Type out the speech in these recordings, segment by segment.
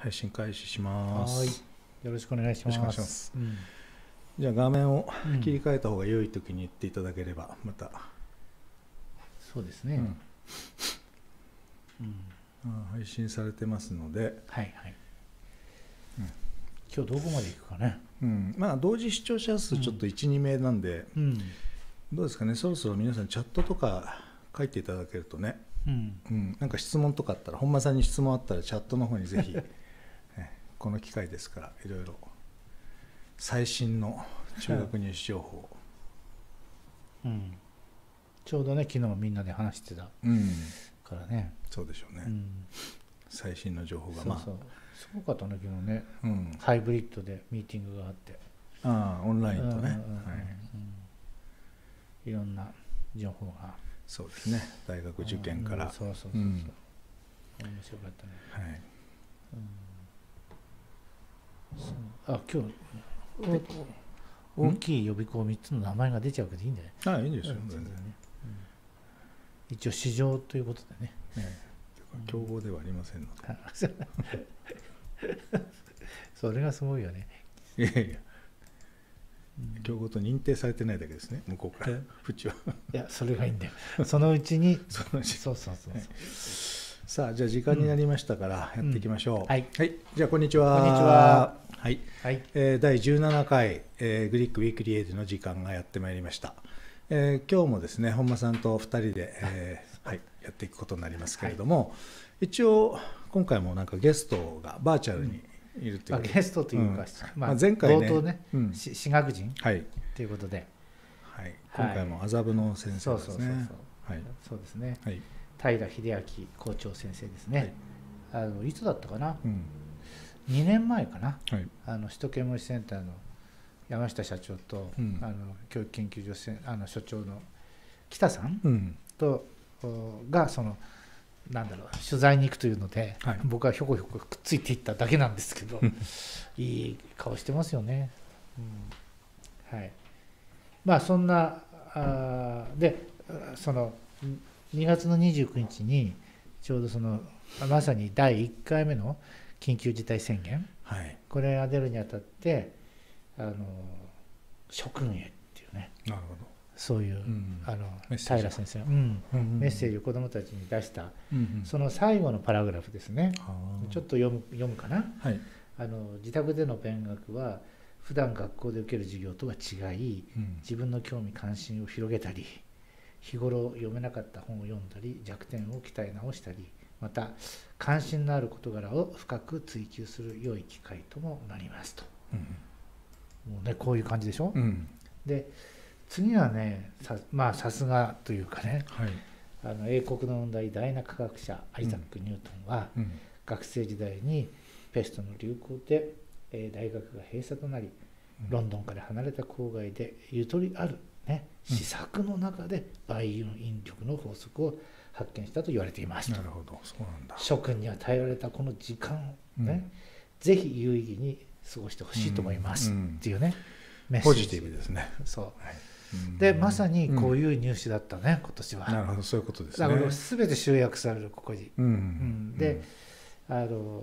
配信開始します。 はい、よろしくお願いします。 よろしくお願いします。じゃあ画面を切り替えた方が良い時に言っていただければまた。 そうですね。 配信されてますので、 はいはい。今日どこまで行くかね。 まあ同時視聴者数ちょっと 1,2 名なんで、どうですかね。そろそろ皆さんチャットとか書いていただけるとね。なんか質問とかあったら、本間さんに質問あったらチャットの方にぜひこの機会ですからいろいろ最新の中学入試情報、 ちょうどね昨日みんなで話してたからね。 そうでしょうね、最新の情報がすごかったね昨日ね、ハイブリッドでミーティングがあって、 オンラインとね、 いろんな情報が。 そうですね、大学受験から。 面白かったね。今日大きい予備校3つの名前が出ちゃうけどいいんだよね。 いいんですよ、全然。 一応市場ということでね。 競合ではありませんので。 それがすごいよね。 いやいや、競合と認定されてないだけですね、向こうから。プチは。 いや、それがいいんだよ。そのうちに。そう。 さあ、じゃあ時間になりましたからやっていきましょう。 はい。 じゃあこんにちは。 こんにちは。 はい。第17回グリックウィークリーエイドの時間がやってまいりました。今日もですね、本間さんと2人でやっていくことになりますけれども、一応今回もなんかゲストがバーチャルにいるという。 ゲストというか、 前回ね、 冒頭ね、私学人ということで、 今回も麻布の先生ですね。 そうですね。平秀明校長先生ですね。いつだったかな、2年前かな、首都圏模試センターの山下社長と、教育研究所所長の北さんとが取材に行くというので、僕はひょこひょこくっついていっただけなんですけどいい顔してますよね。まあそんなで2月の29日にちょうどまさに第1回目の緊急事態宣言、これが出るにあたって諸君へっていうね、そういう平先生のメッセージを子どもたちに出した、その最後のパラグラフですね。ちょっと読むかな。自宅での勉学は普段学校で受ける授業とは違い、自分の興味関心を広げたり、日頃読めなかった本を読んだり、弱点を鍛え直したり、また関心のある事柄を深く追求する良い機会ともなりますと。もうね、こういう感じでしょ。で次はね、さすがというかね、英国の大な科学者アイザック・ニュートンは、学生時代にペストの流行で、大学が閉鎖となり、ロンドンから離れた郊外でゆとりある、試作の中でバイオ引力の法則を発見したと言われています。 なるほど、そうなんだ。 諸君に与えられたこの時間をね、ぜひ有意義に過ごしてほしいと思いますっていうね、メッセージ。 ポジティブですね。 でまさにこういう入試だったね、今年は。 なるほど、そういうことですね。 だから全て集約されるここに。でだ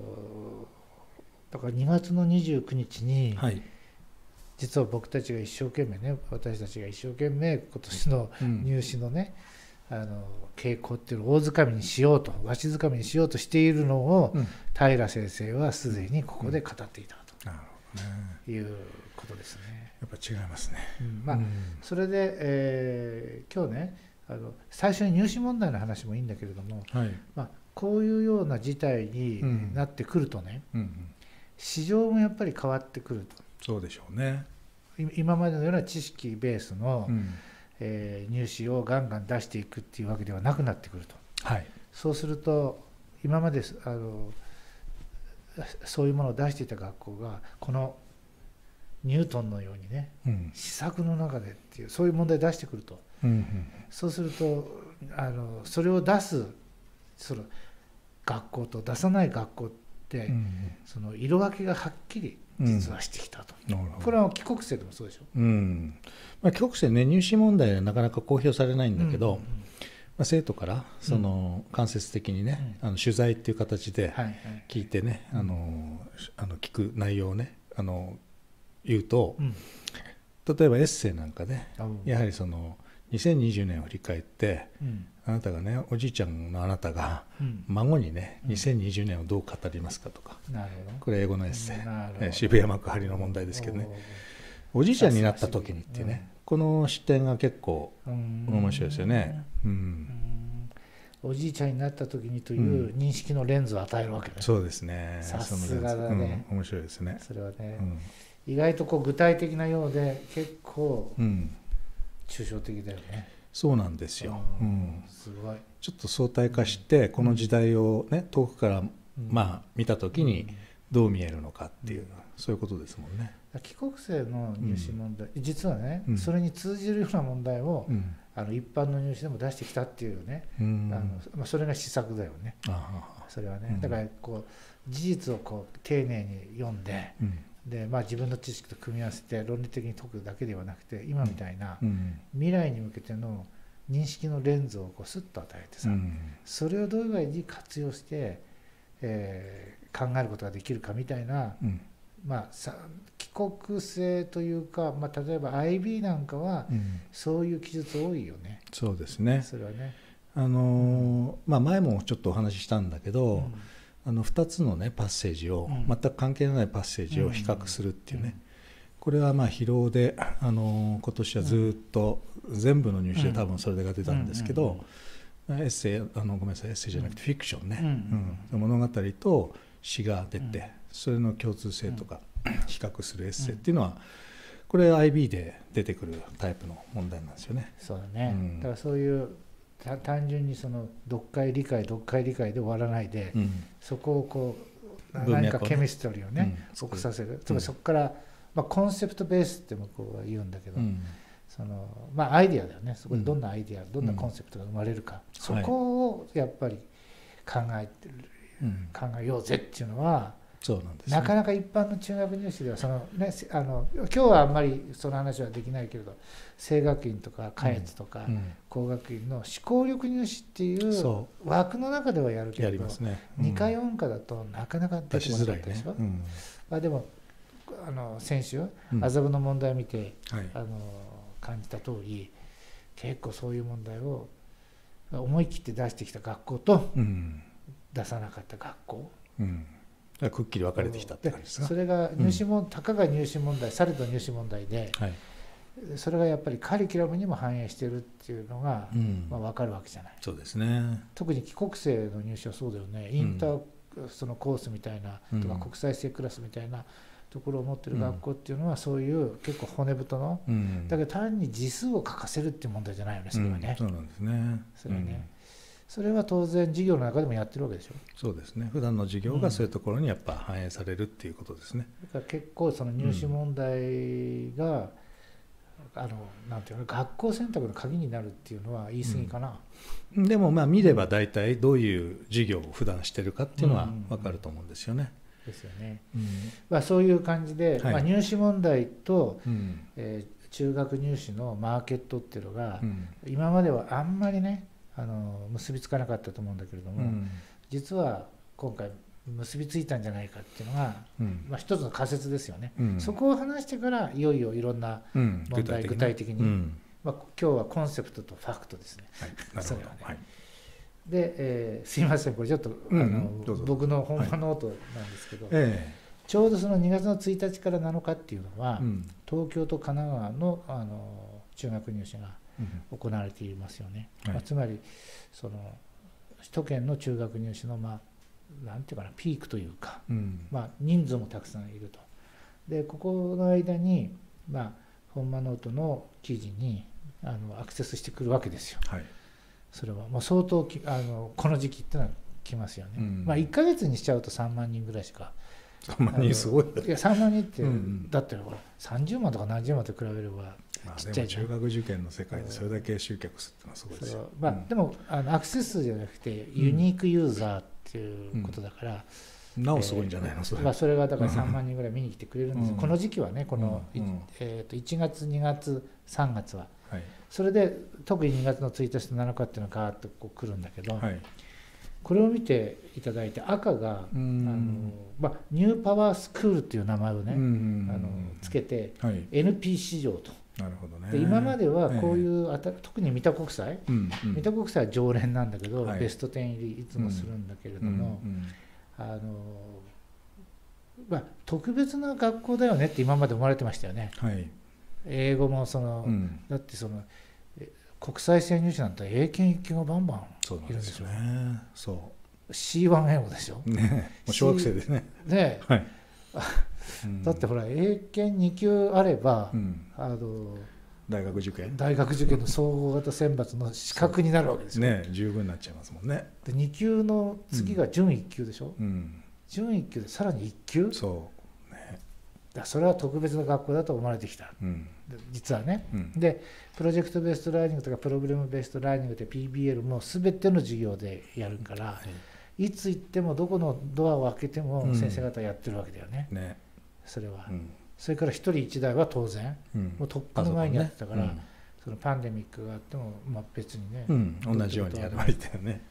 から2月の29日に、実は僕たちが一生懸命ね、私たちが一生懸命今年の入試のね、傾向っていうのを大掴みにしようと、わしづかみにしようとしているのを、平先生はすでにここで語っていたということですね。 やっぱ違いますね。 それで、今日ね、最初に入試問題の話もいいんだけれども、こういうような事態になってくるとね、市場もやっぱり変わってくると。 そうでしょうね。 今までのような知識ベースの、入試をガンガン出していくっていうわけではなくなってくると。そうすると今までそういうものを出していた学校がこのニュートンのようにね、試作の中でっていうそういう問題を出してくると、そうするとそれを出す学校と出さない学校って、その色分けがはっきり実はしてきたと。これは帰国生でもそうでしょ。 帰国生ね、入試問題はなかなか公表されないんだけど、 生徒からその間接的にね、取材っていう形で聞いてね、聞く内容をね言うと、例えばエッセイなんかね、やはりその2020年を振り返って、あなたがね、おじいちゃんのあなたが孫にね、2020年をどう語りますかとか、これ英語のエッセイ、渋谷幕張の問題ですけどね、おじいちゃんになった時にってね、この視点が結構面白いですよね。 おじいちゃんになった時にという認識のレンズを与えるわけね。 そうですね。 さすがだね。 面白いですね。 それはね、意外とこう具体的なようで結構抽象的だよね。 そうなんですよ。 すごい。 ちょっと相対化してこの時代をね、遠くから見た時にどう見えるのかっていう、そういうことですもんね。 帰国生の入試問題、実はね、それに通じるような問題を、一般の入試でも出してきたっていうね、それが施策だよね。それはね、だからこう事実をこう丁寧に読んで、で自分の知識と組み合わせて論理的に解くだけではなくて、今みたいな未来に向けての認識のレンズをこうスッと与えてさ、それをどういうふうに活用して、考えることができるかみたいな、帰国生というか、例えば IB なんかはそういう記述多いよね。 そうですね。 それはね、 前もちょっとお話ししたんだけど、2つのねパッセージを、全く関係のないパッセージを比較するっていうね、これは疲労で今年はずっと全部の入試で多分それが出たんですけど、エッセイごめんなさい、エッセイじゃなくてフィクションね、物語と詩が出て、それの共通性とか比較するエッセイっていうのは、これ IB で出てくるタイプの問題なんですよね。 そうだね、だからそういう単純にその読解理解で終わらないで、そこをこう何かケミストリーをね起こさせる、つまりそこから、コンセプトベースって向こうは言うんだけど、そのアイディアだよね。そこでどんなアイディア、どんなコンセプトが生まれるか、そこをやっぱり考えようぜっていうのは、 そうなんですね、 なかなか一般の中学入試ではその、ね、今日はあんまりその話はできないけれど、聖学院とか下越とか工学院の思考力入試っていう枠の中ではやるけれど、2科4科だとなかなか出てこなかったでしょ。でも先週麻布の問題を見て感じた通り、結構そういう問題を思い切って出してきた学校と出さなかった学校、 くっきり分かれてきたって感じですか。 それがたかが入試問題、されど入試問題で、それがやっぱりカリキュラムにも反映しているっていうのが分かるわけじゃない。 そうですね。 特に帰国生の入試はそうだよね。インターそのコースみたいなとか国際性クラスみたいなところを持ってる学校っていうのは、そういう結構骨太の、だけど単に字数を書かせるっていう問題じゃないよね、それはね。 そうなんですね。 それはね、それは当然授業の中でもやってるわけでしょ。 そうですね。普段の授業がそういうところにやっぱ反映されるっていうことですね。 だから結構その入試問題が、なんていうの、学校選択の鍵になるっていうのは言い過ぎかな。 でも見れば大体どういう授業を普段してるかっていうのは分かると思うんですよね。 ですよね。そういう感じで、入試問題と、中学入試のマーケットっていうのが、今まではあんまりね結びつかなかったと思うんだけれども、実は今回結びついたんじゃないかっていうのが、一つの仮説ですよね。そこを話してからいよいよいろんな問題、具体的に、今日はコンセプトとファクトですね。それはね。で、すいません、これちょっと僕の本番ノートなんですけど、ちょうどその2月の1日から7日っていうのは、東京と神奈川の中学入試が行われていますよね。つまりその首都圏の中学入試のなんていうかな、ピークというか、人数もたくさんいると。でここの間に本間ノートの記事にアクセスしてくるわけですよ。それはもう相当この時期ってのは来ますよね。1ヶ月にしちゃうと3万人ぐらいしか。 3万人すごい。 いや3万人って、だってほら30万とか何十万と比べればちっちゃいじゃん。 でも中学受験の世界でそれだけ集客するってのはすごいですよ。 でもアクセス数じゃなくてユニークユーザーっていうことだから、 なおすごいんじゃないのそれ。 それがだから3万人ぐらい見に来てくれるんです。この時期はね、この1月2月3月ははい、 それで特に2月の1日と7日っていうのがガーッとこう来るんだけど、はい、これを見ていただいて、赤がニューパワースクールっていう名前をねつけて、はい、NP 市場と。 なるほどね、 で今まではこういう、特に三田国際、三田国際は常連なんだけど、はい、ベスト10入りいつもするんだけれども、特別な学校だよねって今まで思われてましたよね。はい、英語もだって国際線入試なんて英検1級がバンバンいるんですよね。そう C1 英語ですよ、 ね、もう小学生ですね。 ね、はい、だってほら英検2級あれば、 大学受験の総合型選抜の資格になるわけですよね。十分になっちゃいますもんね。 で2級の次が準1級でしょ、準1級でさらに1級、 そうね、 それは特別な学校だと思われてきた、実はね、でプロジェクトベーストラーニングとかプログラムベーストラーニングって PBL も全ての授業でやるから、いつ行ってもどこのドアを開けても先生方やってるわけだよね、それは、それから1人1台は当然、もうとっくの前にやってたから、そのパンデミックがあっても、別にね、 同じようにやればいいんだよね。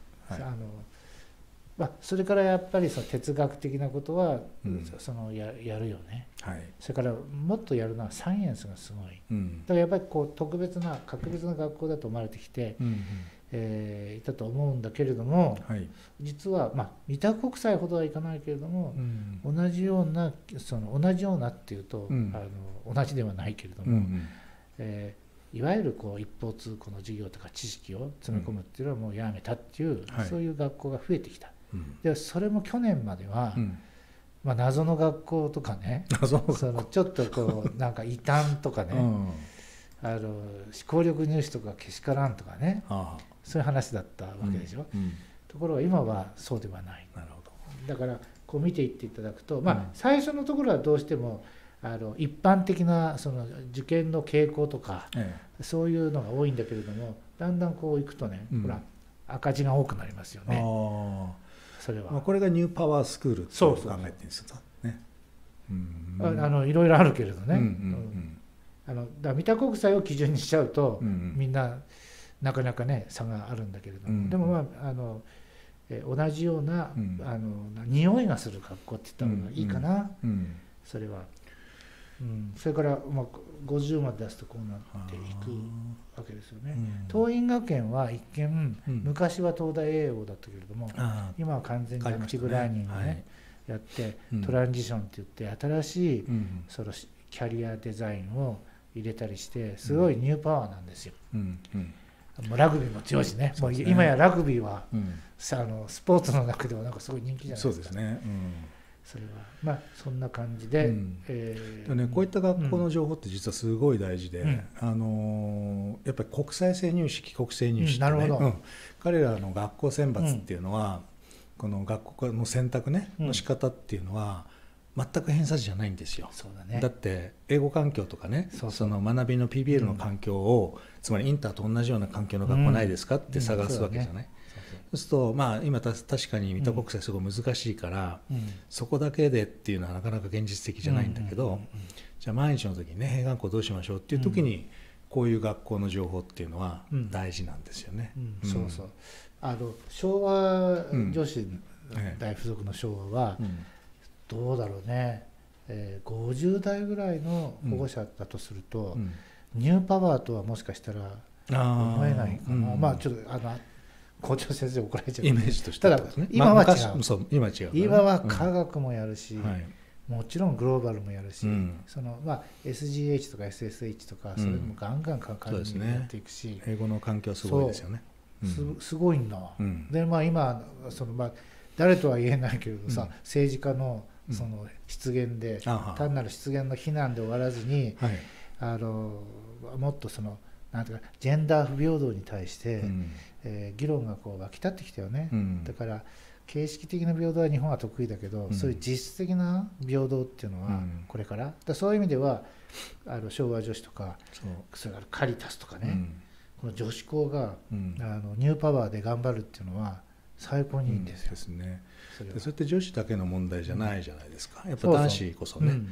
それからやっぱりその哲学的なことはやるよね、はい、それからもっとやるのはサイエンスがすごい、だからやっぱりこう格別な学校だと思われてきて、いたと思うんだけれども、はい、実は三田国際ほどはいかないけれども、同じようなっていうと、同じではないけれども、いわゆるこう一方通行の授業とか知識を詰め込むっていうのはもうやめたっていう、そういう学校が増えてきた。でそれも去年までは、謎の学校とかね、ちょっとこうなんか異端とかね、思考力入試とかけしからんとかね、そういう話だったわけでしょ、ところが今はそうではない。なるほど。だからこう見ていっていただくと、最初のところはどうしても一般的なその受験の傾向とか、そういうのが多いんだけれども、だんだんこういくとね、ほら赤字が多くなりますよね。それはこれがニューパワースクールって考えてるんですよね。 いろいろあるけれどね、だから三田国際を基準にしちゃうと、みんななかなかね差があるんだけれども、でも同じような匂いがする学校って言った方がいいかな、それは。それから50まで出すとこうなっていくわけですよね。桐蔭学園は一見、昔は東大栄養だったけれども、今は完全にアクティブラーニングをねやって、トランジションって言って新しいそのキャリアデザインを入れたりして、すごいニューパワーなんですよ。もうラグビーも強いしね、もう今やラグビーはスポーツの中ではなんかすごい人気じゃないですか。 そうですね。 それはそんな感じで、 こういった学校の情報って実はすごい大事で、やっぱり国際性入試、帰国性入試ってね、彼らの学校選抜っていうのは、この学校の選択ねの仕方っていうのは全く偏差値じゃないんですよ。だって英語環境とかね、その学びの PBL の環境を、つまりインターと同じような環境の学校ないですかって探すわけじゃない。そうすると今確かに三田国際すごい難しいから、そこだけでっていうのはなかなか現実的じゃないんだけど、じゃあ毎日の時にね併願校どうしましょうっていう時に、こういう学校の情報っていうのは大事なんですよね。 そうそう。昭和女子大附属の昭和はどうだろうね、50代ぐらいの保護者だとすると、ニューパワーとはもしかしたら思えないかな。ちょっと校長先生怒られちゃう。 イメージとしてはただ今は違う。今は科学もやるし、もちろんグローバルもやるし、SGH とか SSH とかそれもガンガンかかるにやっていくし、 英語の環境はすごいですよね。 すごいんだ。で今誰とは言えないけれどさ、政治家のその失言で、単なる失言の非難で終わらずに、もっとなんていうかジェンダー不平等に対して、議論がこう湧き立ってきたよね。だから形式的な平等は日本は得意だけど、そういう実質的な平等っていうのはこれから、そういう意味では昭和女子とか、それからカリタスとかね、この女子校がニューパワーで頑張るっていうのは最高にいいんですよ。 それって女子だけの問題じゃないじゃないですか。やっぱ男子こそね、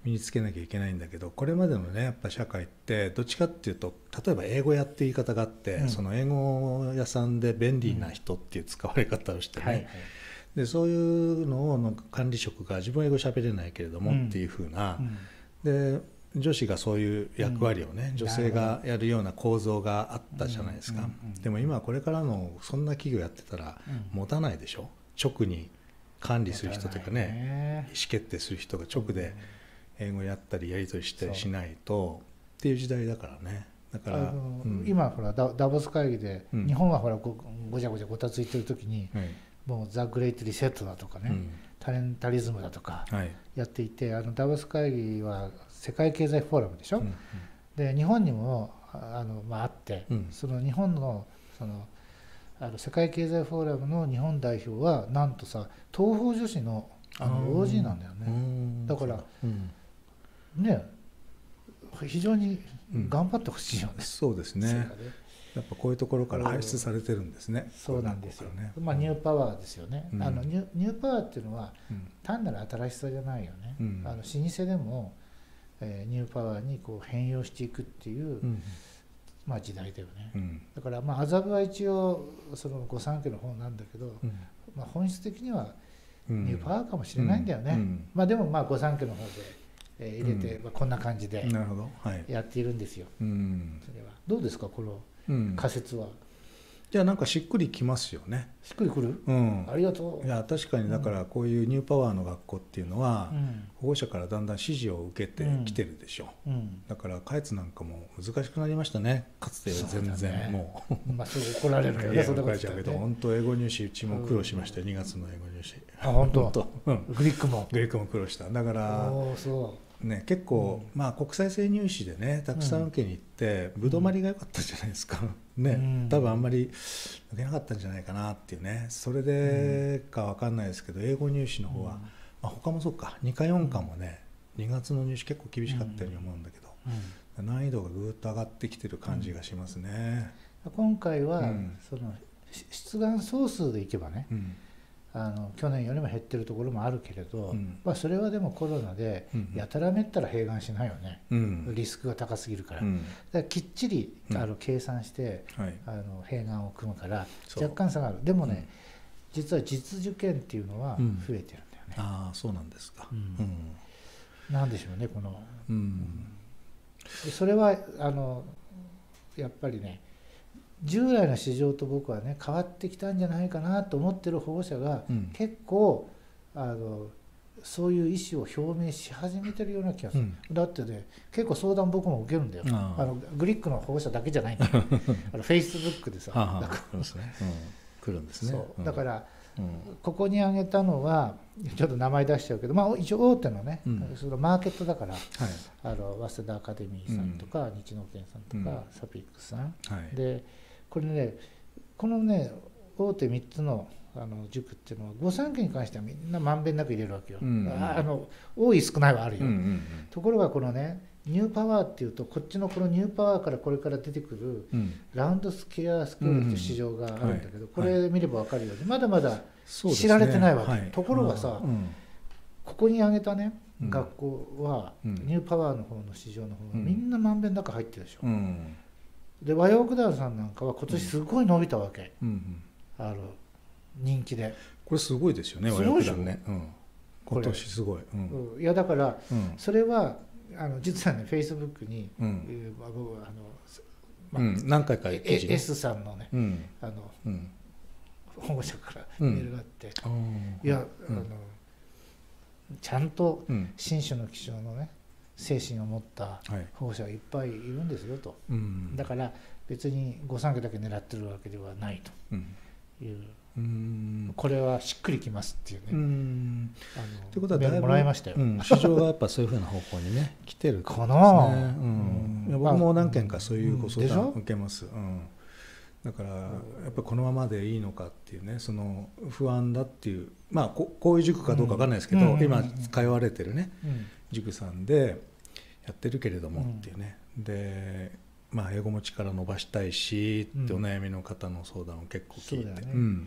身につけなきゃいけないんだけど、これまでのねやっぱ社会ってどっちかっていうと、例えば英語屋って言い方があって、その英語屋さんで便利な人っていう使われ方をしてね、でそういうのを管理職が自分は英語喋れないけれどもっていう風な、で女子がそういう役割をね、女性がやるような構造があったじゃないですか。でも今これからのそんな企業やってたら持たないでしょ。直に管理する人というかね、意思決定する人が直で英語やったりやり取りしたりしないとっていう時代だからね。だから今ほらダボス会議で、日本はほらごちゃごちゃごたついてる時に、もうザ・グレート・リセットだとかね、タレンタリズムだとかやっていて、ダボス会議は世界経済フォーラムでしょ、で日本にもあって、その日本の世界経済フォーラムの日本代表はなんとさ、東方女子のOG なんだよね。だからね、非常に頑張ってほしいよね。 そうですね。やっぱこういうところから排出されてるんですね。 そうなんですよね。ニューパワーですよね。ニューパワーっていうのは単なる新しさじゃないよね。老舗でもニューパワーにこう変容していくっていう時代だよね。だから麻布は一応その御三家の方なんだけど、本質的にはニューパワーかもしれないんだよね。でも御三家の方で入れてこんな感じでやっているんですよ。それはどうですか、この仮説は。 いや、なんかしっくりきますよね。 しっくりくる？ありがとう。 いや、確かにだからこういうニューパワーの学校っていうのは保護者からだんだん指示を受けてきてるでしょ。だから下越なんかも難しくなりましたね。かつては全然もうそれ怒られるよね。 怒られちゃうけど、本当英語入試うちも苦労しましたよ。2月の英語入試。 本当。グリックも苦労した。だからね、結構国際性入試でねたくさん受けに行ってぶどまりが良かったじゃないですかね。多分あんまり受けなかったんじゃないかなっていうね。それでか分かんないですけど、英語入試の方は他もそうか、2か4かもね2月の入試結構厳しかったように思うんだけど、難易度がぐっと上がってきてる感じがしますね。 今回はその出願総数でいけばね、去年よりも減ってるところもあるけれど、それはでもコロナでやたらめったら閉願しないよね。リスクが高すぎるから。だからきっちり計算して閉願を組むから若干差がある。でもね、実は実受験っていうのは増えてるんだよね。 ああ、そうなんですか。 なんでしょうね、この。それはやっぱりね、従来の市場と僕はね変わってきたんじゃないかなと思ってる保護者が結構そういう意思を表明し始めてるような気がする。だってね、結構相談僕も受けるんだよ。グリックの保護者だけじゃないんだよ。フェイスブックでさ来るんですね。 だからここに挙げたのはちょっと名前出しちゃうけど、一応大手のね、そのマーケットだから、早稲田アカデミーさんとか、日農研さんとか、サピックさんで、これね、このね大手3つの塾っていうのは御三家に関してはみんなまんべんなく入れるわけよ。多い少ないはあるよ。ところがこのねニューパワーっていうと、こっちのこのニューパワーからこれから出てくるラウンドスケアスクールっていう市場があるんだけど、これ見れば分かるようにまだまだ知られてないわけ。ところがさ、ここに挙げたね学校はニューパワーの方の市場の方がみんなまんべんなく入ってるでしょ。で和洋クダウさんなんかは今年すごい伸びたわけ。人気で。 これすごいですよね、和洋クダウね。今年すごい。 いやだからそれは実はねフェイスブックに何回か S さんのね保護者からメールがあって、いやちゃんと新種の気象のね精神を持った保護者がいっぱいいるんですよと。だから別に御三家だけ狙ってるわけではないという。これはしっくりきますっていうね。 ということはだいぶもらいましたよ。 市場がやっぱそういうふうな方向にね来てるかな。僕も何件かそういうご相談を受けます。だからやっぱりこのままでいいのかっていうね、その不安だっていう、こういう塾かどうか分かんないですけど、今通われてるね塾さんでやってるけれどもっていうね。で英語も力伸ばしたいしってお悩みの方の相談を結構聞いて。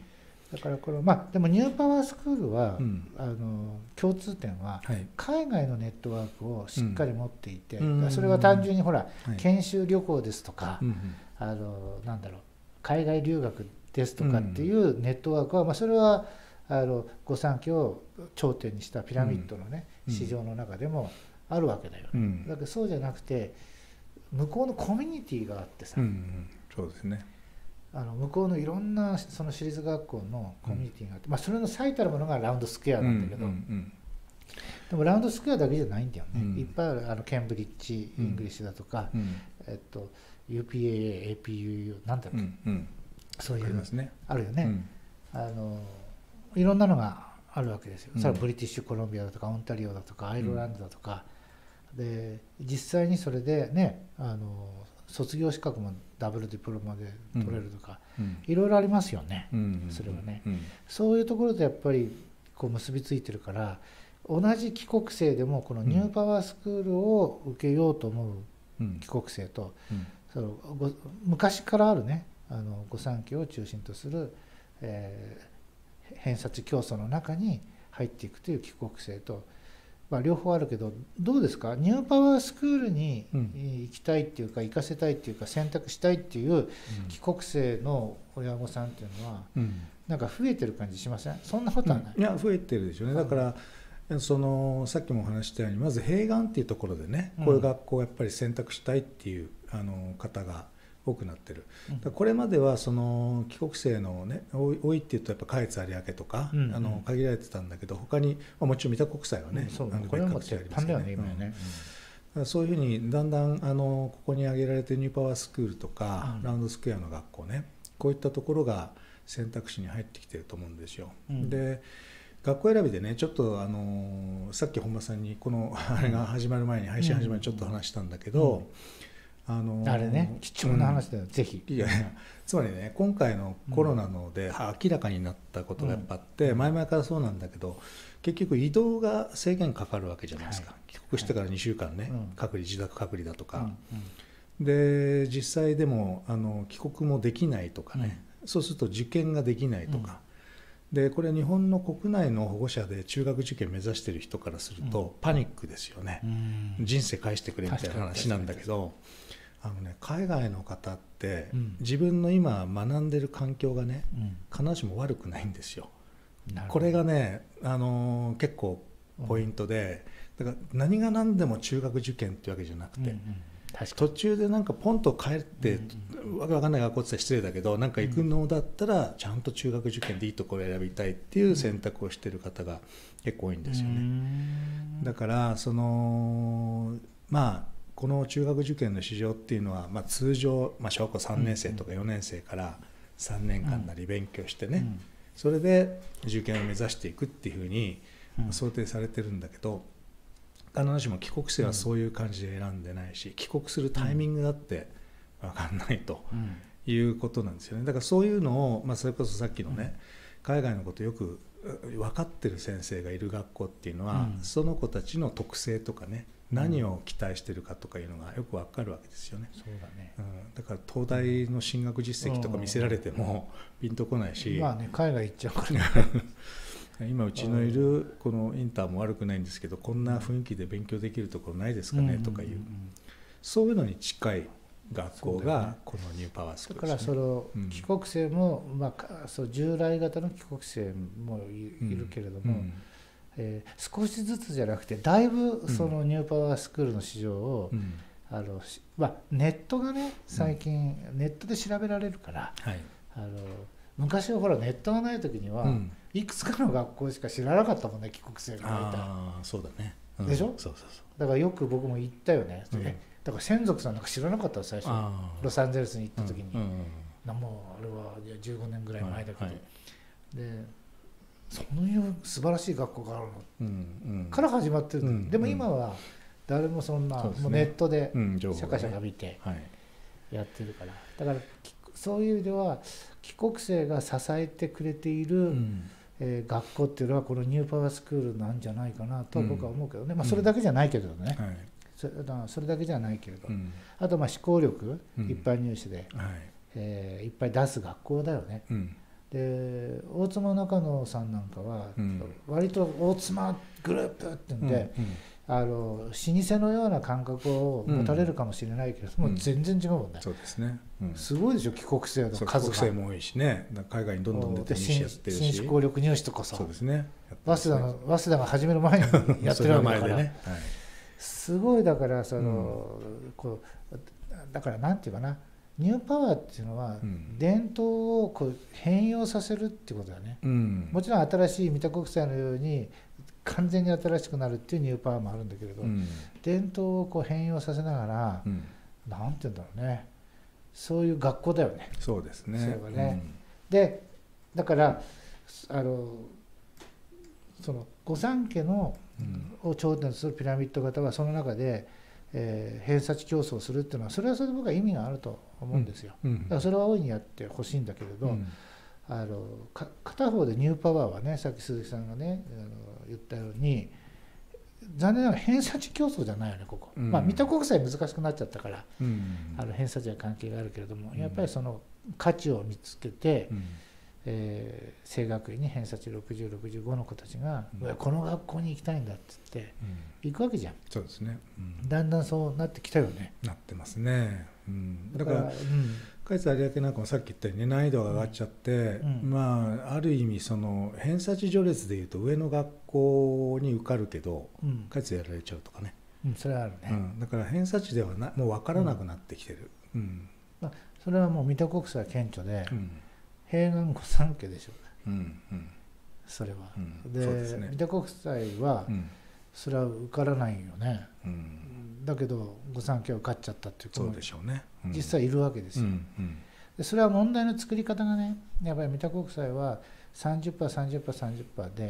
だからこれでもニューパワースクールは、共通点は、海外のネットワークをしっかり持っていて、それは単純にほら、研修旅行ですとか、なんだろう、海外留学ですとかっていうネットワークは、それは御三家を頂点にしたピラミッドのね、市場の中でもあるわけだよね。だけどそうじゃなくて、向こうのコミュニティがあってさ、 そうですね。 向こうのいろんなその私立学校のコミュニティがあって、それの最たるものがラウンドスクエアなんだけど、でもラウンドスクエアだけじゃないんだよね。いっぱいあるケンブリッジ・イングリッシュだとか、UPAA、APUU なんだっけ、そういうあるよね。いろんなのがあるわけですよ。それはブリティッシュコロンビアだとかオンタリオだとかアイルランドだとか、で実際にそれでね、卒業資格もダブルディプロマで取れるとか、いろいろありますよね、それはね、そういうところとやっぱりこう結びついてるから、同じ帰国生でもこのニューパワースクールを受けようと思う帰国生と、その昔からあるね、御三家を中心とする、偏差値競争の中に入っていくという帰国生と、両方あるけど、どうですか、ニューパワースクールに行きたいっていうか、行かせたいっていうか、選択したいっていう帰国生の親御さんっていうのは、なんか増えてる感じしません？そんなことはない？ いや、増えてるでしょうね。だからさっきもお話したように、まず併願っていうところでね、こういう学校をやっぱり選択したいっていう方が多くなってる。これまではその帰国生のね、多いっていうとやっぱ下越有明とか、限られてたんだけど、他にもちろん三田国際はね、 これはもう鉄板だよね、今ね。 そういうふうにだんだんここに挙げられてるニューパワースクールとか、ラウンドスクエアの学校ね、こういったところが選択肢に入ってきてると思うんですよ。で、学校選びでね、ちょっとさっき本間さんにこのあれが始まる前に、配信始まる前にちょっと話したんだけど、 あれね、貴重な話だよ、ぜひ。 いやいや、つまりね、今回のコロナので明らかになったことがやっぱあって、前々からそうなんだけど、結局移動が制限かかるわけじゃないですか。帰国してから2週間ね、隔離、自宅隔離だとか、で実際でも帰国もできないとかね、そうすると受験ができないとか、でこれ日本の国内の保護者で中学受験目指してる人からするとパニックですよね。人生返してくれみたいな話なんだけど、海外の方って自分の今学んでる環境がね、必ずしも悪くないんですよ。これがね、結構ポイントで、だから何が何でも中学受験っていうわけじゃなくて、途中でなんかポンと帰ってわけわかんない学校って言ったら失礼だけど、なんか行くのだったらちゃんと中学受験でいいところを選びたいっていう選択をしている方が結構多いんですよね。だからこの中学受験の市場っていうのは、通常、小学校3年生とか4年生から3年間なり勉強してね、それで受験を目指していくっていうふうに想定されてるんだけど、必ずしも帰国生はそういう感じで選んでないし、帰国するタイミングだって分かんないということなんですよね。だからそういうのを、それこそさっきのね、海外のことよく分かってる先生がいる学校っていうのは、その子たちの特性とかね、何を期待してるかとかいうのがよく分かるわけですよね。 そうだね。 だから東大の進学実績とか見せられてもピンとこないし、 海外行っちゃうから今うちのいるこのインターも悪くないんですけど、こんな雰囲気で勉強できるところないですかねとかいう、そういうのに近い学校がこのニューパワースクールですね。 だからその帰国生も、従来型の帰国生もいるけれども、少しずつじゃなくてだいぶそのニューパワースクールの市場を、ネットがね、最近ネットで調べられるから、昔はほらネットがない時には、いくつかの学校しか知らなかったもんね、帰国生がいたら。 そうだね、 でしょ。だからよく僕も言ったよね。だから専属さんなんか知らなかった最初、ロサンゼルスに行った時に、もうあれは15年ぐらい前だけど、でそういう素晴らしい学校があるの、から始まってる。でも今は誰もそんな、もうネットでシャカシャカ見てやってるから、だからそういう意味では帰国生が支えてくれている、学校っていうのはこのニューパワースクールなんじゃないかなと僕は思うけどね。それだけじゃないけどね、それだけじゃないけれど、あと思考力、一般入試で、いっぱい出す学校だよね。でで大妻中野さんなんかは、割と大妻グループって言うんで、老舗のような感覚を持たれるかもしれないけど、もう全然違うもんね。 そうですね、 すごいでしょ、帰国生の数が。 帰国生も多いしね、海外にどんどん出て入試やってるし、 新種効力入試とかさ、 そうですね、 早稲田が始める前にやってるわけだからすごい。だからこうだからなんていうかな、ニューパワーっていうのは伝統をこう変容させるっていうことだね。もちろん新しい三田国際のように完全に新しくなるっていうニューパワーもあるんだけれど、伝統をこう変容させながら、なんていうんだろうね、そういう学校だよね。 そうですね。 それはね。でだからその御三家のを頂点とするピラミッド型はその中で、偏差値競争をするっていうのはそれはそれで僕は意味があると思うんですよ。だからそれは大いにやってほしいんだけれど、片方でニューパワーはね、さっき鈴木さんがね言ったように残念ながら偏差値競争じゃないよね、ここ。まあ三田国際難しくなっちゃったから、偏差値は関係があるけれども、やっぱりその価値を見つけて、正学院に偏差値60、65の子たちが、この学校に行きたいんだって言って行くわけじゃん。 そうですね。 だんだんそうなってきたよね。 なってますね。だから下越有明なんかもさっき言ったように難易度が上がっちゃって、まあある意味その偏差値序列でいうと上の学校に受かるけど下越やられちゃうとかね。 それはあるね。 だから偏差値ではもう分からなくなってきてる。 それはもう三田国際は顕著で。平安御三家でしょ、それは。で三田国際はそれは受からないよね。だけど御三家は受かっちゃったっていう子も実際いるわけですよ。でそれは問題の作り方がね、やっぱり三田国際は 30%、30%、30% で、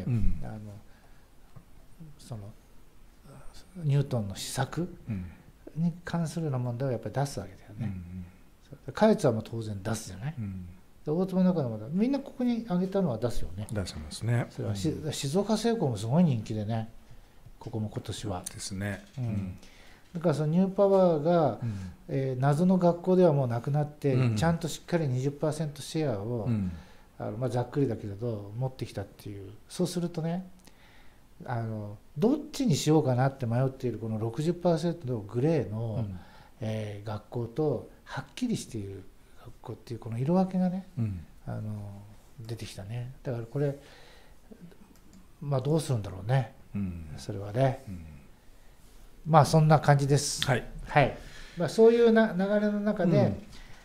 そのニュートンの施策に関するような問題をやっぱり出すわけだよね。下越はもう当然出すじゃない。大坪の中でもみんなここに挙げたのは出すよね。 出しますね。 それは静岡製鋼もすごい人気でね、ここも今年は。 ですね。 だからそのニューパワーが、謎の学校ではもうなくなって、ちゃんとしっかり 20% シェアを、ざっくりだけれど持ってきたっていう。そうするとね、どっちにしようかなって迷っているこの 60% のグレーの、学校とはっきりしている学校っていうこの色分けがね、出てきたね。だからこれまあどうするんだろうね、それはね。まあそんな感じです。はい。まあそういう流れの中で、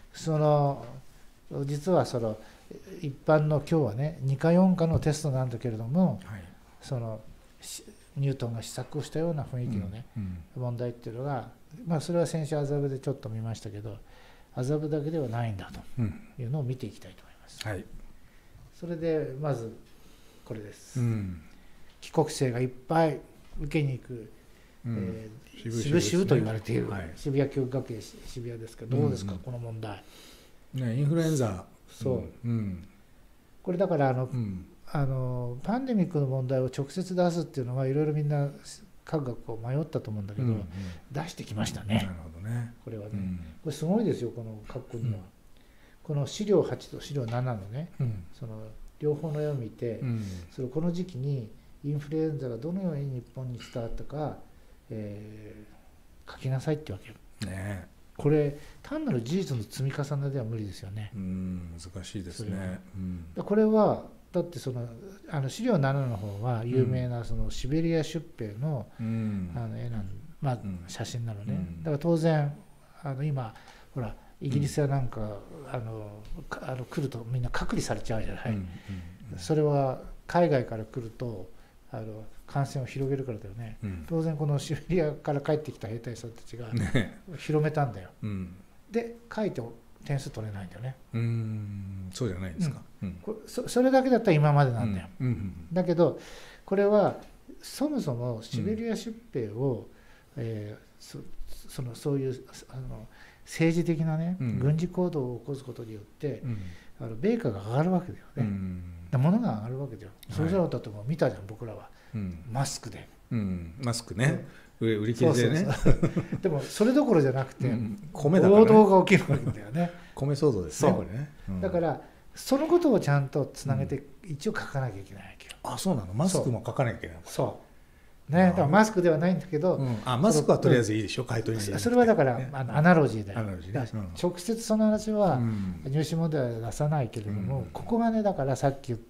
実はその一般の今日はね2か4かのテストなんだけれども、そのニュートンが試作をしたような雰囲気のね、問題っていうのが、まあそれは先週麻布でちょっと見ましたけど、麻布だけではないんだというのを見ていきたいと思います。それでまずこれです。帰国生がいっぱい受けに行く、渋々と言われている渋谷教育学園渋谷ですけど、どうですか、この問題。 インフルエンザ。 これだからパンデミックの問題を直接出すっていうのはいろいろみんな各学校迷ったと思うんだけど、出してきましたね。 なるほどね。 これはね、これすごいですよ、この各校には。この資料8と資料7のね、その両方の絵を見て、この時期にインフルエンザがどのように日本に伝わったか、書きなさいってわけ。これ単なる事実の積み重ねでは無理ですよね。 難しいですね。 これはだって資料7の方は有名なそのシベリア出兵の絵写真なのね。だから当然今ほらイギリスやなんか来るとみんな隔離されちゃうじゃない。それは海外から来ると感染を広げるからだよね。当然このシベリアから帰ってきた兵隊さんたちが広めたんだよ。で書いて点数取れないんだよね。 そうじゃないですか。 それだけだったら今までなんだよ。だけどこれはそもそもシベリア出兵を、そういう政治的なね、軍事行動を起こすことによって、米価が上がるわけだよね。物が上がるわけだよ。それじゃだとも見たじゃん、僕らは。マスクで。 マスクね。売り切れでね。 でもそれどころじゃなくて、暴動が起きるわけだよね。 米騒動ですね、これね。 だからそのことをちゃんとつなげて一応書かなきゃいけないわけよ。 あ、そうなの。マスクも書かなきゃいけない。 そうね、だからマスクではないんだけど、 マスクはとりあえずいいでしょ、回答に。 それはだからアナロジーだよ。直接その話は入試問題は出さないけれども、ここがね、だからさっき言った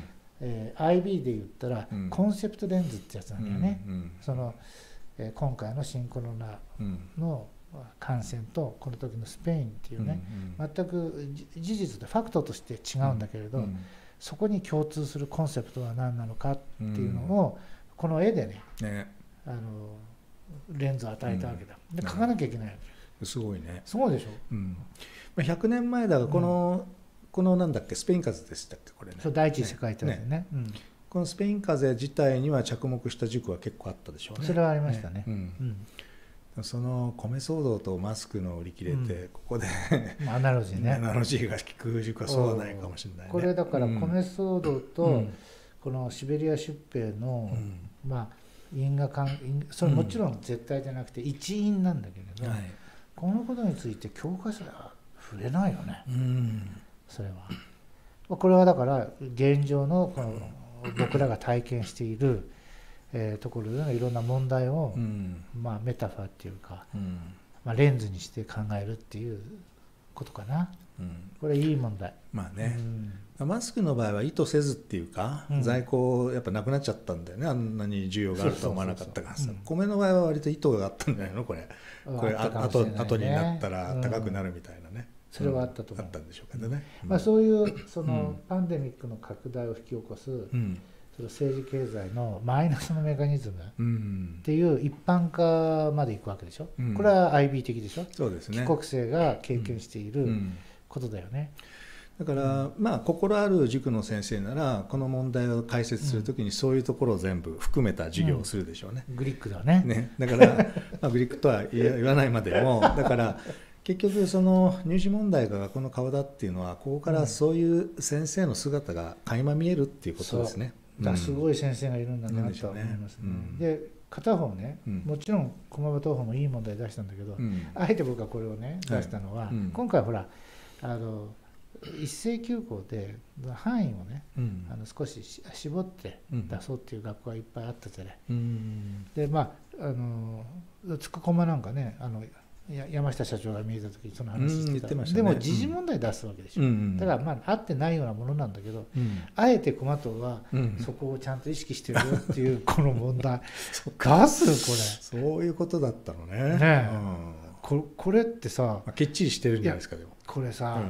、IB で言ったらコンセプトレンズってやつなんだよね。その今回の新コロナの感染とこの時のスペインっていうね、全く事実でファクトとして違うんだけれど、そこに共通するコンセプトは何なのかっていうのをこの絵でね、レンズを与えたわけだ。で書かなきゃいけないわけ。すごいね。 すごいでしょ。 100年前だがこのなんだっけ、スペイン風邪でしたっけ、これね。 そう、第一次世界大戦ね。 このスペイン風邪自体には着目した塾は結構あったでしょうね。 それはありましたね。 その米騒動とマスクの売り切れて、ここでアナロジーね。 アナロジーが効く塾はそうはないかもしれないね。 これだから米騒動とこのシベリア出兵のまあ因果関係、それもちろん絶対じゃなくて一因なんだけれど、このことについて教科書では触れないよね。それはこれはだから現状のこの僕らが体験しているところでのいろんな問題を、まあメタファーっていうか、まあレンズにして考えるっていうことかな。これいい問題。 まあね、マスクの場合は意図せずっていうか、在庫やっぱなくなっちゃったんだよね。あんなに需要があるとは思わなかったからさ。米の場合は割と意図があったんじゃないの、これ後になったら高くなるみたいなね。 それはあったと思う。 あったんでしょうけどね。 まあそういうそのパンデミックの拡大を引き起こす政治経済のマイナスのメカニズムっていう一般化までいくわけでしょ。これは IB 的でしょ。 そうですね。 帰国生が経験していることだよね。 だからまあ心ある塾の先生ならこの問題を解説するときにそういうところを全部含めた授業をするでしょうね。 グリックだね。 だからまあグリックとは言わないまでも、だから結局その入試問題が学校の顔だっていうのはここからそういう先生の姿が垣間見えるっていうことですね。 すごい先生がいるんだなと思いますね。で片方ね、もちろん駒場東宝もいい問題出したんだけど、あえて僕はこれをね出したのは、今回ほら一斉休校で範囲をね、少し絞って出そうっていう学校がいっぱいあったじゃない。でまあつくこまなんかね、山下社長が見えた時にその話してた。でも時事問題出すわけでしょ。だからまあ合ってないようなものなんだけど、あえて駒党はそこをちゃんと意識してるよっていうこの問題出す。 これそういうことだったのね。 これってさ、 きっちりしてるんじゃないですか。でもこれさ、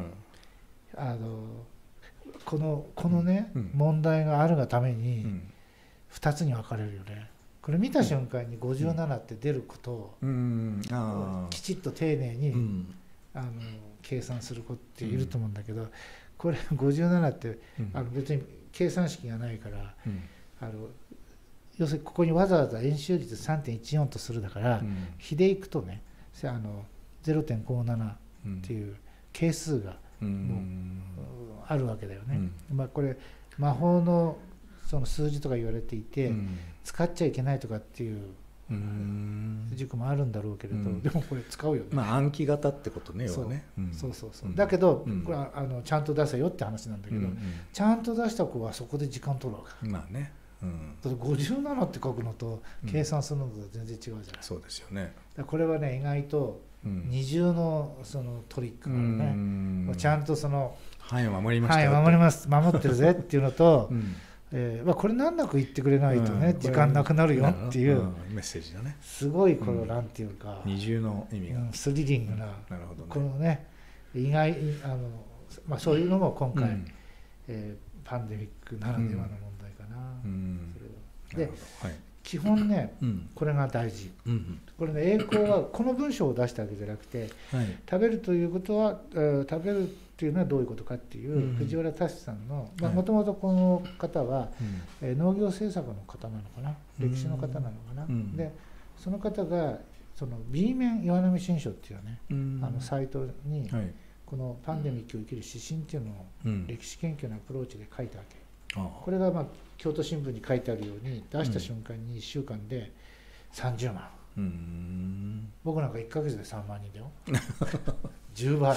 このね問題があるがために2つに分かれるよね。これ見た瞬間に57って出ることをきちっと丁寧に計算する子っていると思うんだけど、これ57って別に計算式がないから、要するにここにわざわざ円周率 3.14 とするだから、比でいくとね 0.57 っていう係数がもうあるわけだよね。これ魔法のその数字とか言われていて、使っちゃいけないとかっていう塾もあるんだろうけれど、でもこれ使うよね。 まあ暗記型ってことね。 そうだけどこれはちゃんと出せよって話なんだけど、ちゃんと出した子はそこで時間取るわけ。 まあね。 だって57って書くのと計算するのと全然違うじゃない。 そうですよね。 これはね意外と二重のそのトリックがあるね。ちゃんとその範囲を守りましたよ。 守ってるぜっていうのと。これ難なく言ってくれないとね、時間なくなるよっていうメッセージだね。 すごいこのなんていうか二重の意味がスリリングなこのね意外そういうのも今回パンデミックならではの問題かな。で基本ねこれが大事。これね栄光はこの文章を出したわけじゃなくて、食べるということは食べるっていうのはどういうことかっていう藤原達さんのもともとこの方は農業政策の方なのかな、歴史の方なのかな。でその方がその B 面岩波新書っていうねサイトにこのパンデミックを生きる指針っていうのを歴史研究のアプローチで書いたわけ。これが京都新聞に書いてあるように出した瞬間に1週間で30万。僕なんか1ヶ月で3万人だよ。10倍。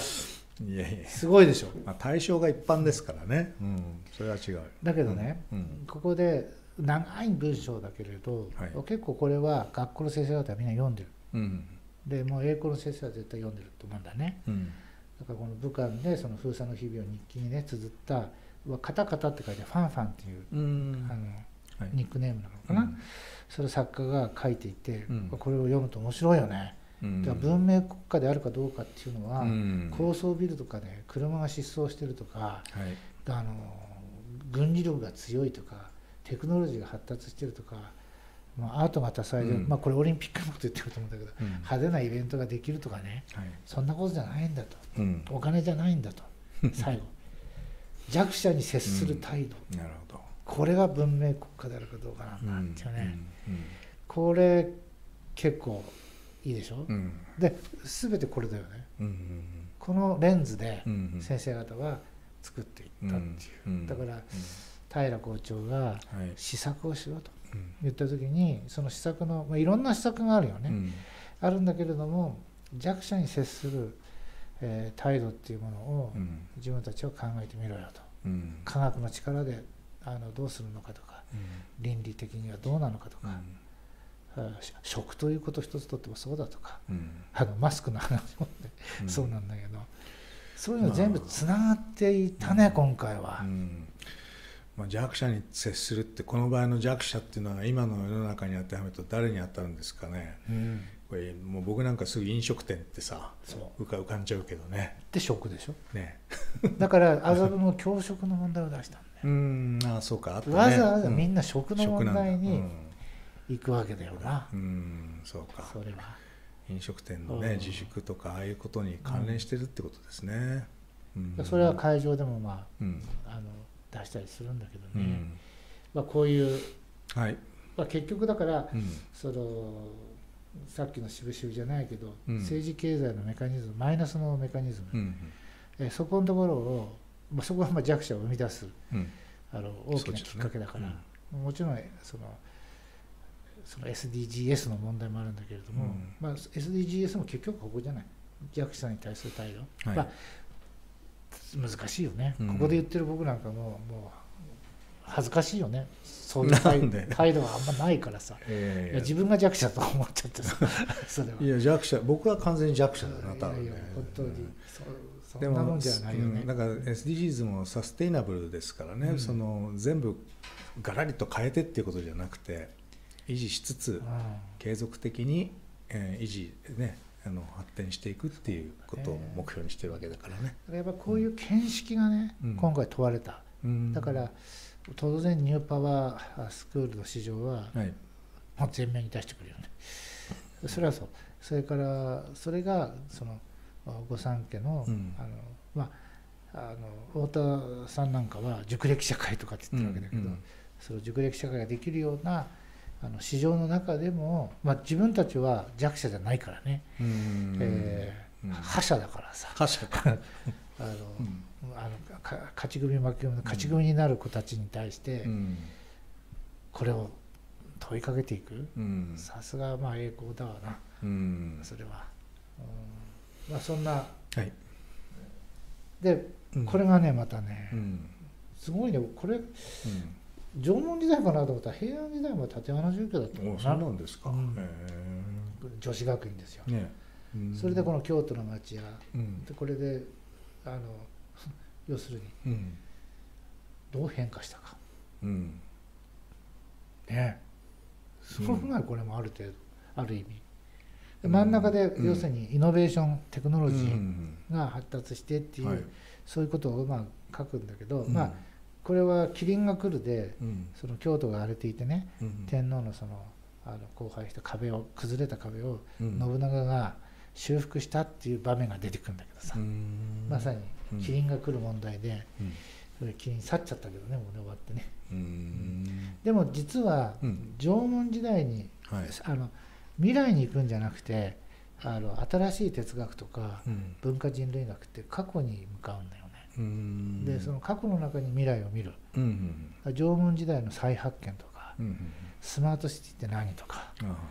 いやいやすごいでしょ。 対象が一般ですからね、それは違う。 だけどね、ここで長い文章だけれど、結構これは学校の先生方はみんな読んでる、でもう英語の先生は絶対読んでると思うんだね、だからこの武漢でその封鎖の日々を日記にね綴ったカタカタって書いてファンファンっていうニックネームなのかな、それを作家が書いていて、これを読むと面白いよね。だから文明国家であるかどうかっていうのは、高層ビルとかで車が失踪してるとか、軍事力が強いとかテクノロジーが発達してるとか、アートが多彩で、これオリンピックのこと言ってると思うんだけど、派手なイベントができるとかね、そんなことじゃないんだと、お金じゃないんだと最後弱者に接する態度、 なるほど、 これが文明国家であるかどうかなんだっていうね、これ結構いいでしょ、で全てこれだよね、このレンズで先生方は作っていったっていう、だから平校長が試作をしろと言った時に、その試作の、いろんな試作があるよね、あるんだけれども弱者に接する、態度っていうものを自分たちは考えてみろよと、科学の力でどうするのかとか、倫理的にはどうなのかとか、食ということ一つとってもそうだとか、マスクの話もね、そうなんだけど、そういうの全部つながっていたね、今回は。 弱者に接するって、この場合の弱者っていうのは今の世の中に当てはめると誰に当たるんですかね、これもう僕なんかすぐ飲食店ってさ浮かんじゃうけどね。 で食でしょ、だから麻布の教職の問題を出したんだよ。 そうか、あったね、 わざわざみんな食の問題に行くわけだよな。 そうか、 それは飲食店のね自粛とかああいうことに関連してるってことですね。 それは会場でも出したりするんだけどね、こういう、結局だから、そのさっきの渋々じゃないけど、政治経済のメカニズム、マイナスのメカニズム、そこのところを、そこは弱者を生み出す、大きなきっかけだから、もちろんその SDGs の問題もあるんだけれども、SDGs も結局ここじゃない、弱者に対する態度、難しいよね、ここで言ってる僕なんかもう恥ずかしいよね、そういう態度はあんまないからさ、自分が弱者と思っちゃってさそれは。 いや弱者、僕は完全に弱者だな、多分ね。 本当にそんなもんじゃないよね。 だから SDGs もサステイナブルですからね、その全部ガラリと変えてっていうことじゃなくて、維持しつつ継続的に維持ね、発展していくっていうことを目標にしてるわけだからね。 やっぱこういう見識がね、今回問われた。だから当然ニューパワースクールの市場はもう前面に出してくるよね。それはそう。それからそれがその御三家の太田さんなんかは熟歴社会とかって言ってるわけだけど、その熟歴社会ができるような市場の中でも、自分たちは弱者じゃないからね、覇者だからさ、勝ち組負け組の勝ち組になる子たちに対してこれを問いかけていく、さすが栄光だわな、それは。そんな、でこれがねまたね、すごいね、これ縄文時代かなと思ったら平安時代も竪穴住居だったのかな。 そうなんですか。 女子学院ですよ。それでこの京都の町屋、これで要するにどう変化したか。ね、すごくない、これもある程度ある意味。真ん中で要するにイノベーションテクノロジーが発達してっていう、そういうことを書くんだけど、これは麒麟が来るで、その京都が荒れていてね、天皇のその荒廃した壁を、崩れた壁を信長が修復したっていう場面が出てくるんだけどさ、まさに麒麟が来る問題で、それ麒麟去っちゃったけどね、もうね終わってね。でも実は縄文時代に、未来に行くんじゃなくて、新しい哲学とか文化人類学って過去に向かうんだよね。でその過去の中に未来を見る、縄文時代の再発見とか、スマートシティって何とか、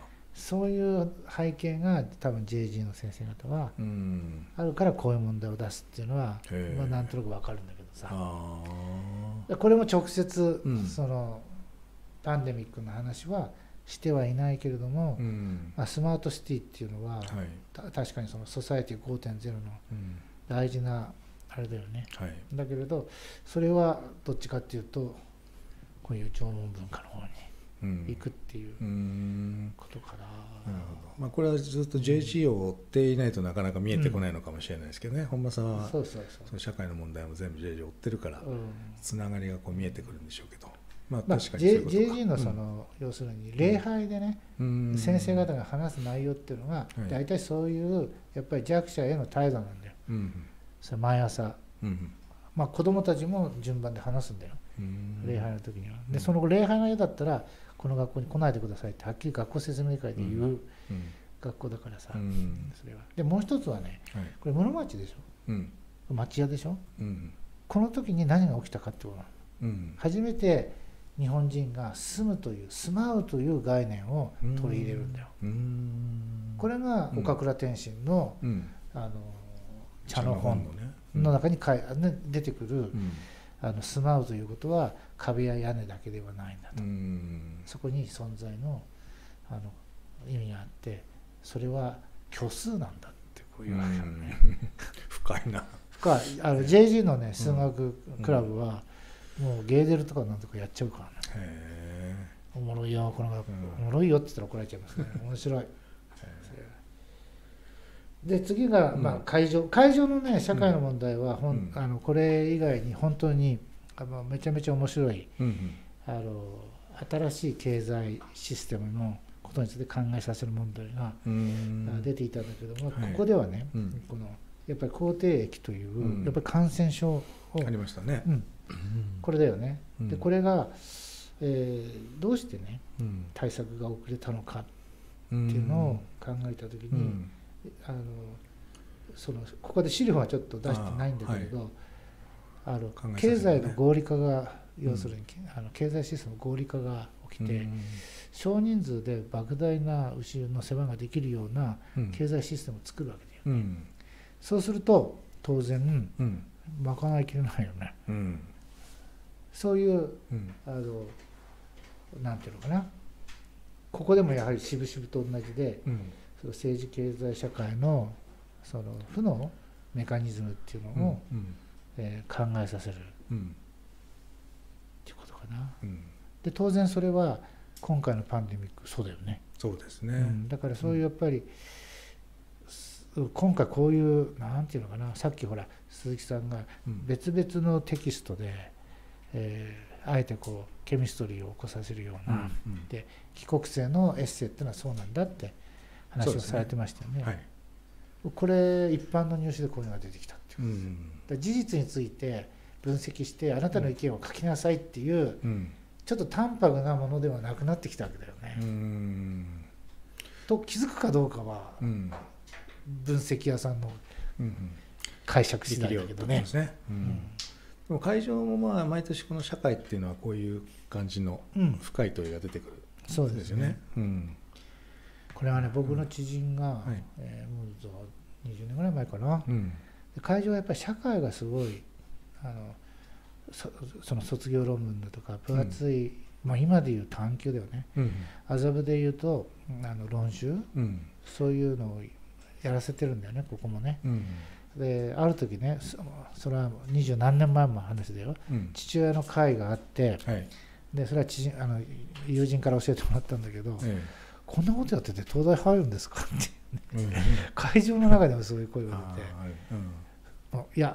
そういう背景が多分 JG の先生方はあるからこういう問題を出すっていうのは、まあ、なんとなく分かるんだけどさ、これも直接そのパンデミックの話はしてはいないけれども、まあ、スマートシティっていうのは、確かにそのソサエティ 5.0 の大事なあれだよね、だけれどそれはどっちかっていうとこういう縄文文化の方に行くっていうことかな。 なるほど。まあ、これはずっと JG を追っていないとなかなか見えてこないのかもしれないですけどね、本間さんはその社会の問題も全部 JG を追ってるからつながりがこう見えてくるんでしょうけど、まあ、確かにそういうことか。 JG のその、要するに礼拝でね、先生方が話す内容っていうのが大体そういうやっぱり弱者への態度なんだよ。それ毎朝、まあ、子どもたちも順番で話すんだよ、礼拝の時には。でその礼拝の間だったらこの学校に来ないでくださいってはっきり学校説明会で言う学校だからさ、それは。でもう一つはね、これ室町でしょ、町屋でしょ、この時に何が起きたかってことなの。初めて日本人が住むという住まうという概念を取り入れるんだよ。これが岡倉天心の茶の本の中に出てくる住まうということは壁や屋根だけではないんだと。そこに存在の意味があって、それは虚数なんだってこういうわけだね。 深いな。 深い。JG のね数学クラブはもうゲーデルとかなんとかやっちゃうからね。おもろいよこの学校、おもろいよって言ったら怒られちゃいますね。面白い。で次が、まあ、会場のね社会の問題はこれ以外に本当にめちゃめちゃ面白い、新しい経済システムのことについて考えさせる問題が出ていたんだけども、ここではね、このやっぱり口蹄疫というやっぱり感染症をありましたね、 これだよね。でこれが、どうしてね対策が遅れたのかっていうのを考えた時に、ここで資料はちょっと出してないんだけれど、経済の合理化が、要するに経済システムの合理化が起きて、少人数で莫大な牛の世話ができるような経済システムを作るわけだよね。そうすると当然、賄いきれないよね。そういうなんていうのかな、ここでもやはり渋々と同じで、政治経済社会のその負のメカニズムっていうのを、考えさせるっていうことかな。で当然それは今回のパンデミックそうだよね。 そうですね。 だからそういうやっぱり、今回こういうなんていうのかな、さっきほら鈴木さんが別々のテキストで、あえてこうケミストリーを起こさせるような、で帰国生のエッセイっていうのはそうなんだって話をされてましたよね。これ一般の入試でこういうのが出てきたっていう、事実について分析してあなたの意見を書きなさいっていう、ちょっと淡白なものではなくなってきたわけだよね。と気づくかどうかは、分析屋さんの解釈次第だけどね。 でも会場もまあ毎年この社会っていうのはこういう感じの深い問いが出てくる、 そうですよね。これはね、僕の知人が、もう20年ぐらい前かな、会場はやっぱり社会がすごいその卒業論文だとか分厚い、まあ、今でいう探究だよね、麻布でいうと論集、そういうのをやらせてるんだよね、ここもね。である時ね、それは20何年前の話だよ、父親の会があって、でそれは友人から教えてもらったんだけど、こんなことやってて東大入るんですかって、会場の中でもそういう声が出て、いや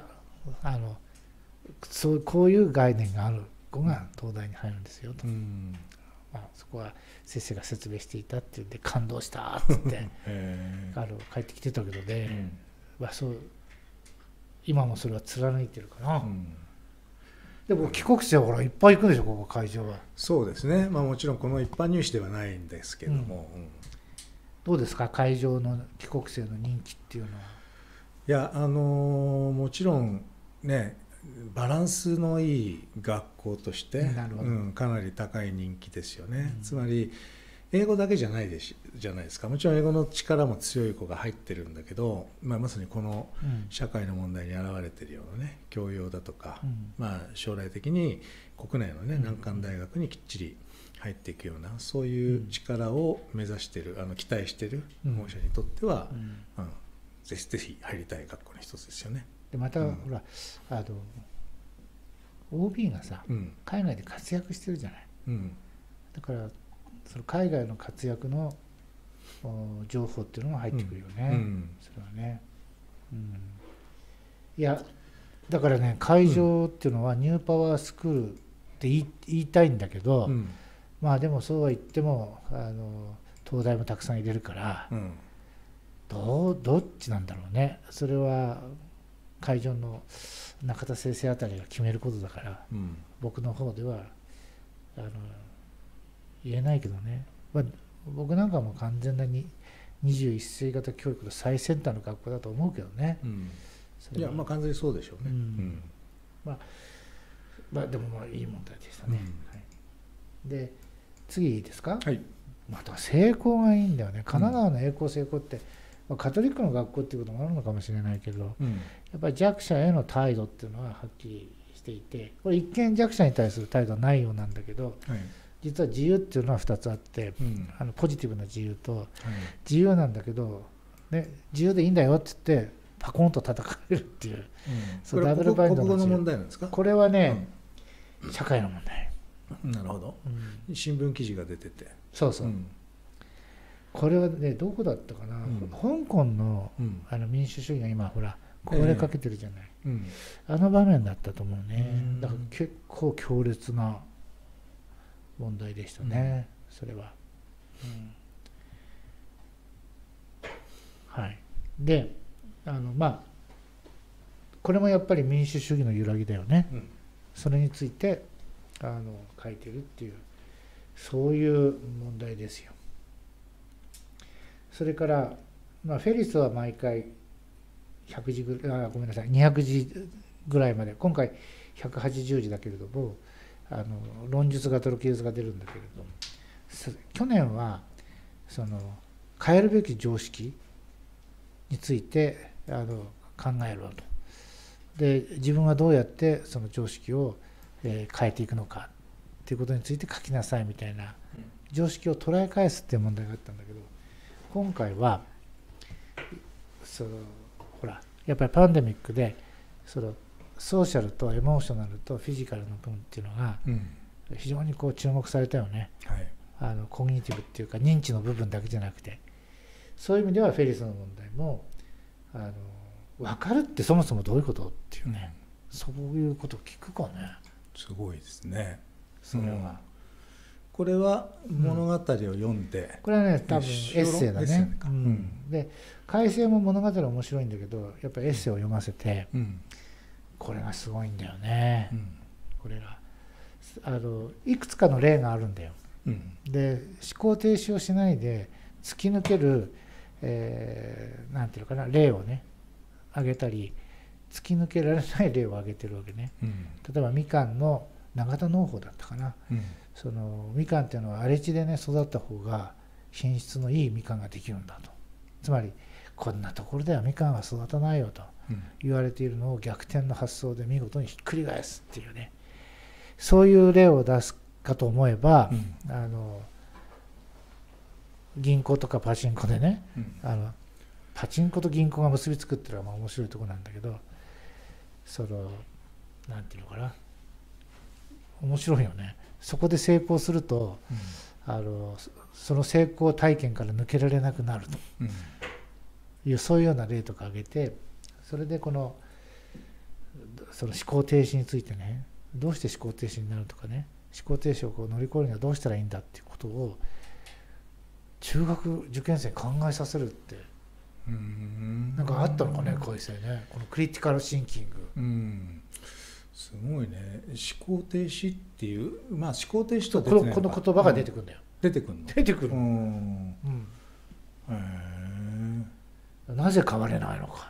こういう概念がある子が東大に入るんですよと、そこは先生が説明していたっていうんで感動したって言って帰ってきてたけどね、そう今もそれは貫いてるかな。でも帰国生はほらいっぱい行くんでしょ、ここ会場は。そうですね、まあ、もちろんこの一般入試ではないんですけども、 どうですか会場の帰国生の人気っていうのは。 いやもちろんね、バランスのいい学校として、かなり高い人気ですよね。つまり英語だけじゃないですか。もちろん英語の力も強い子が入ってるんだけど、まさにこの社会の問題に現れてるようなね、教養だとか、将来的に国内のね難関大学にきっちり入っていくような、そういう力を目指している、期待している保護者にとっては、ぜひぜひ入りたい学校の一つですよね。 でまた、ほらOB がさ、海外で活躍してるじゃない、だからその海外の活躍の情報っていうのも入ってくるよね、それはね、いやだからね、会場っていうのはニューパワースクールって言いたいんだけど、まあでもそうは言っても東大もたくさん入れるから、どっちなんだろうね。それは会場の中田先生あたりが決めることだから、僕の方では言えないけどね、僕なんかも完全なに21世紀型教育の最先端の学校だと思うけどね、 いや完全にそうでしょうね、 でもいい問題でしたね、で次いいですか。また成功がいいんだよね。神奈川の栄光成功って、カトリックの学校っていうこともあるのかもしれないけど、やっぱり弱者への態度っていうのははっきりしていて、これ一見弱者に対する態度はないようなんだけど、実は自由っていうのは2つあって、ポジティブな自由と、自由なんだけど、ね、自由でいいんだよって言ってパコンと叩かれるっていう、 そうダブルバインドの問題なんですか。 これはね、社会の問題。 なるほど、新聞記事が出てて、 そうそう、これはね、どこだったかな、香港の民主主義が今ほら壊れかけてるじゃない、あの場面だったと思うね。だから結構強烈な問題でしたね、それは、はい。でこれもやっぱり民主主義の揺らぎだよね、それについて書いてるっていう、そういう問題ですよ。それから、フェリスは毎回100字ごめんなさい200字ぐらいまで、今回180字だけれども論述型の記述が出るんだけれども、去年はその変えるべき常識について考えろと。で自分はどうやってその常識を変えていくのかっていうことについて書きなさいみたいな、常識を捉え返すっていう問題があったんだけど、今回はほらやっぱりパンデミックでソーシャルとエモーショナルとフィジカルの部分っていうのが非常にこう注目されたよね、コグニティブっていうか認知の部分だけじゃなくて、そういう意味ではフェリスの問題も分かるってそもそもどういうことっていうね、そういうことを聞くかね。 すごいですね、それは。これは物語を読んで、 これはね多分エッセイだね。で改正も物語は面白いんだけど、やっぱりエッセイを読ませて、これがすごいんだよね、これがいくつかの例があるんだよ、で思考停止をしないで突き抜ける、なんていうのかな、例をね挙げたり、突き抜けられない例を挙げてるわけね、例えばみかんの永田農法だったかな、そのみかんっていうのは荒れ地でね育った方が品質のいいみかんができるんだと、つまりこんなところではみかんは育たないよと言われているのを逆転の発想で見事にひっくり返すっていうね、そういう例を出すかと思えば、銀行とかパチンコでね、パチンコと銀行が結びつくっていうのは面白いところなんだけど、なんていうのかな、面白いよね。そこで成功すると、その成功体験から抜けられなくなるという、そういうような例とか挙げて、それでその思考停止についてね、どうして思考停止になるとかね、思考停止をこう乗り越えるにはどうしたらいいんだっていうことを中学受験生に考えさせるって、なんかあったのかね、こういう生ね、このクリティカルシンキング。 すごいね。思考停止っていう、思考停止とこの言葉が出てくるんだよ。 出てくるの。 出てくる。なぜ変われないのか。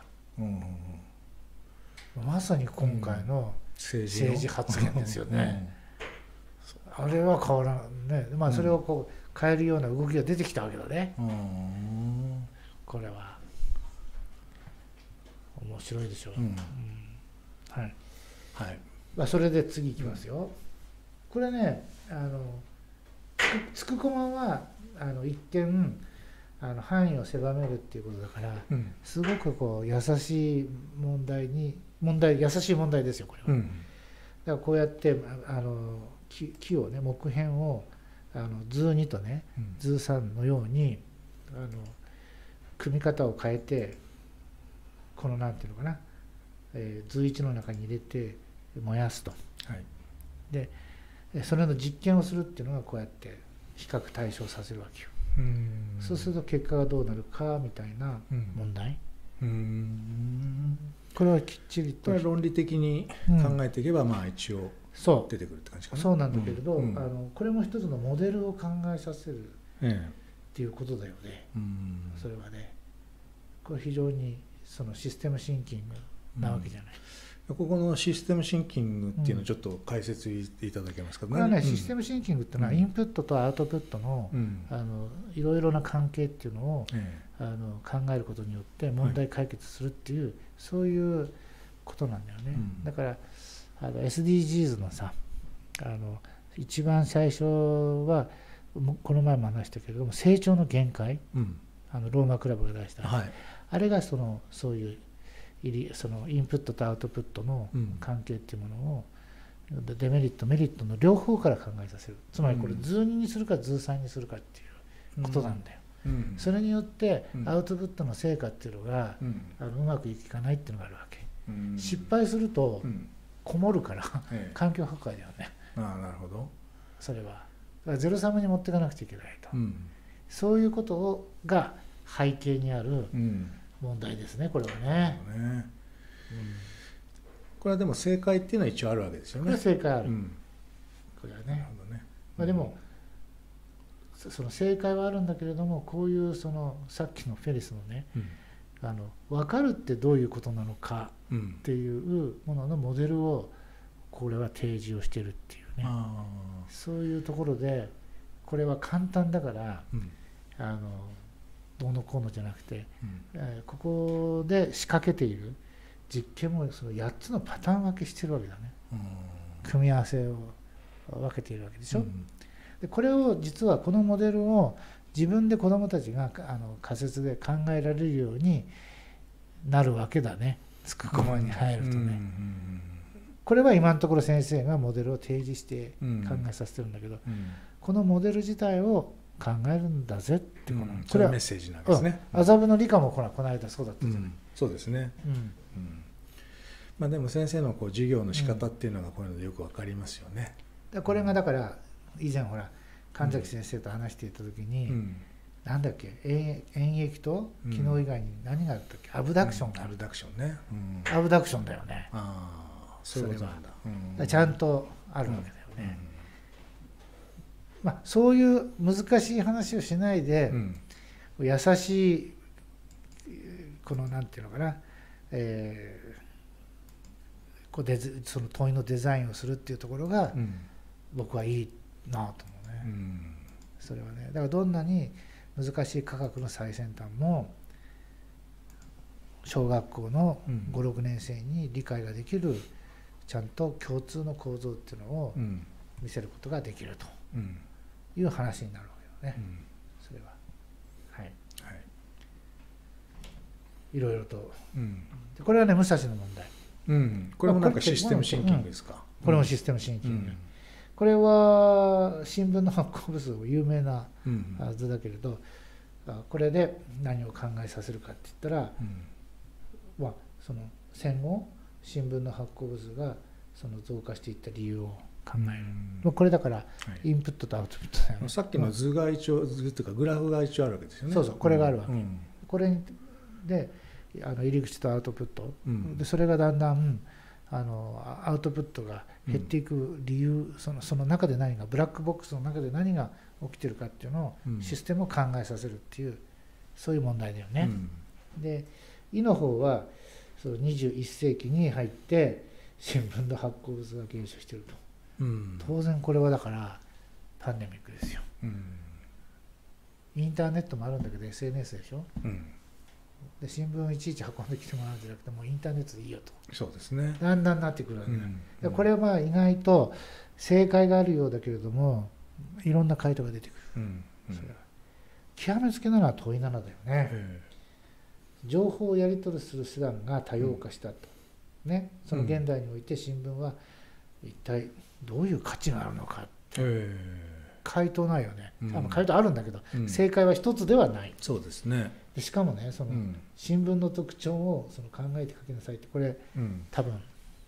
まさに今回の政治発言ですよね。あれは変わらんね。それをこう変えるような動きが出てきたわけだね。これは面白いでしょう。はい、はい。まあ、それで次いきますよ。これね、つくこまは一見範囲を狭めるっていうことだから、すごくこう優しい優しい問題ですよこれは。だからこうやって木をね、木片を図2とね、図3のように組み方を変えて、このなんていうのかな、図1の中に入れて燃やすと。はい、でそれの実験をするっていうのがこうやって比較対象させるわけよ。そうすると結果がどうなるかみたいな問題。これはきっちりと。 これ論理的に考えていけば、まあ一応出てくるって感じかな。 そうなんだけれど、これも一つのモデルを考えさせるっていうことだよね。それはね、これ非常にそのシステムシンキングなわけじゃない。 ここのシステムシンキングっていうのをちょっと解説いただけますか。 これはね、システムシンキングっていうのはインプットとアウトプットのいろいろな関係っていうのを考えることによって問題解決するっていう、そういうことなんだよね。だからSDGs のさ、一番最初はこの前も話したけれども、成長の限界、ローマクラブが出した、あれがそういうそのインプットとアウトプットの関係っていうものを、デメリットメリットの両方から考えさせる。つまりこれ図2にするか図3にするかっていうことなんだよ。それによってアウトプットの成果っていうのがうまくいかないっていうのがあるわけ。失敗するとこもるから環境破壊だよね。 なるほど。それはだからゼロサムに持っていかなくちゃいけないと、そういうことが背景にある問題ですね、これはね。 これはでも正解っていうのは一応あるわけですよね。 これは正解ある。これはね。まあでもその正解はあるんだけれども、こういうさっきのフェリスのね、分かるってどういうことなのかっていうもののモデルをこれは提示をしてるっていうね、そういうところで、これは簡単だからどうのこうのじゃなくて、ここで仕掛けている実験もその8つのパターン分けしてるわけだね。組み合わせを分けているわけでしょ。でこれを実はこのモデルを自分で子どもたちが仮説で考えられるようになるわけだね、つくこまに入るとね。これは今のところ先生がモデルを提示して考えさせてるんだけど、このモデル自体を考えるんだぜってこれはメッセージなんですね。 麻布の理科もこの間そうだったじゃない。 そうですね。まあでも先生の授業の仕方っていうのがこういうのでよくわかりますよね。 これがだから以前ほら神崎先生と話していた時に、なんだっけ、演劇と機能以外に何があったっけ、アブダクションがある。 アブダクションね。 アブダクションだよね。 そういうことなんだ。 ちゃんとあるわけだよね。まあそういう難しい話をしないで、優しいこのなんていうのかな、その問いのデザインをするっていうところが、僕はいいなと思うね。それはね、だからどんなに難しい科学の最先端も小学校の5、6年生に理解ができるちゃんと共通の構造っていうのを見せることができるという話になるわけよね。それはいろいろと、これはね武蔵の問題。 これもなんかシステムシンキングですか。 これもシステムシンキング。これは新聞の発行部数有名な図だけれど、これで何を考えさせるかって言ったら、その戦後新聞の発行部数が増加していった理由を考える。これだからインプットとアウトプットだよね。 さっきの図が一応図というかグラフが一応あるわけですよね。 そうそう、これがあるわけ。これで入り口とアウトプット、でそれがだんだんアウトプットが減っていく理由、その中で何がブラックボックスの中で何が起きてるかっていうのをシステムを考えさせるっていう、そういう問題だよね。でイの方はその21世紀に入って新聞の発行物が減少していると、当然これはだからパンデミックですよ。 インターネットもあるんだけど SNS でしょ、で新聞をいちいち運んできてもらうんじゃなくてもうインターネットでいいよと、 そうですね、 だんだんなってくるわけだ、これはまあ意外と正解があるようだけれどもいろんな回答が出てくる、それは極めつけなのは問い7だよね、情報をやり取りする手段が多様化したと、ね、その現代において新聞は一体どういう価値があるのかって、回答ないよね、回答あるんだけど、正解は一つではない。 そうですね。 でしかもね、その新聞の特徴をその考えて書きなさいって、これ、多分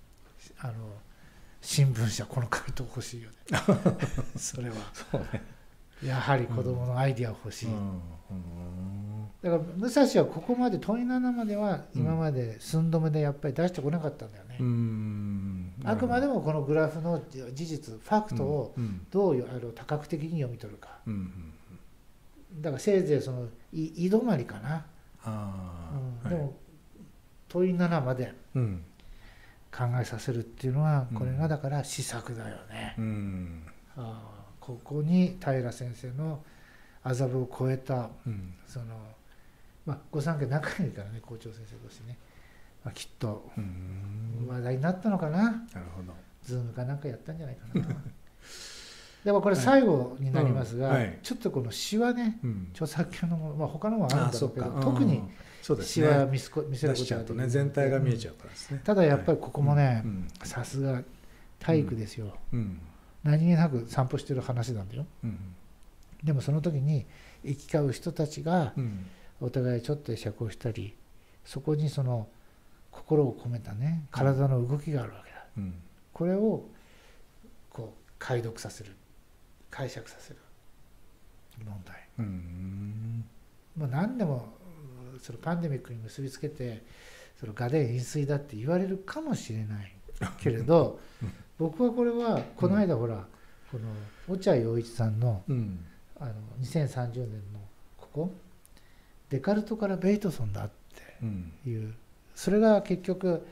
新聞社この回答欲しいよねそれはそうね、やはり子どものアイディア欲しい、だから武蔵はここまで問い7までは今まで寸止めでやっぱり出してこなかったんだよね、あくまでもこのグラフの事実ファクトをどう多角的に読み取るか、だからせいぜいその井止まりかな、でも問い7まで考えさせるっていうのはこれがだから施策だよね、ここに平先生の麻布を超えた、その御三家仲いいからね、校長先生としてね、きっと話題になったのかな、なるほど、ズームかなんかやったんじゃないかなでもこれ最後になりますが、ちょっとこの詩はね、著作権のもの、他のもあるんだろうけど、特に詩は見せることができる、 全体が見えちゃうからですね。 ただやっぱりここもね、さすが体育ですよ、何気なく散歩してる話なんだよ、でもその時に行き交う人たちがお互いちょっと会釈をしたり、そこにその心を込めたね体の動きがあるわけだ、これをこう解読させる、解釈させる問題、もう何でもそのパンデミックに結びつけてそのガデン飲水だって言われるかもしれないけれど僕はこれはこの間ほら、この落合陽一さんの、2030年のここデカルトからベイトソンだっていう、それが結局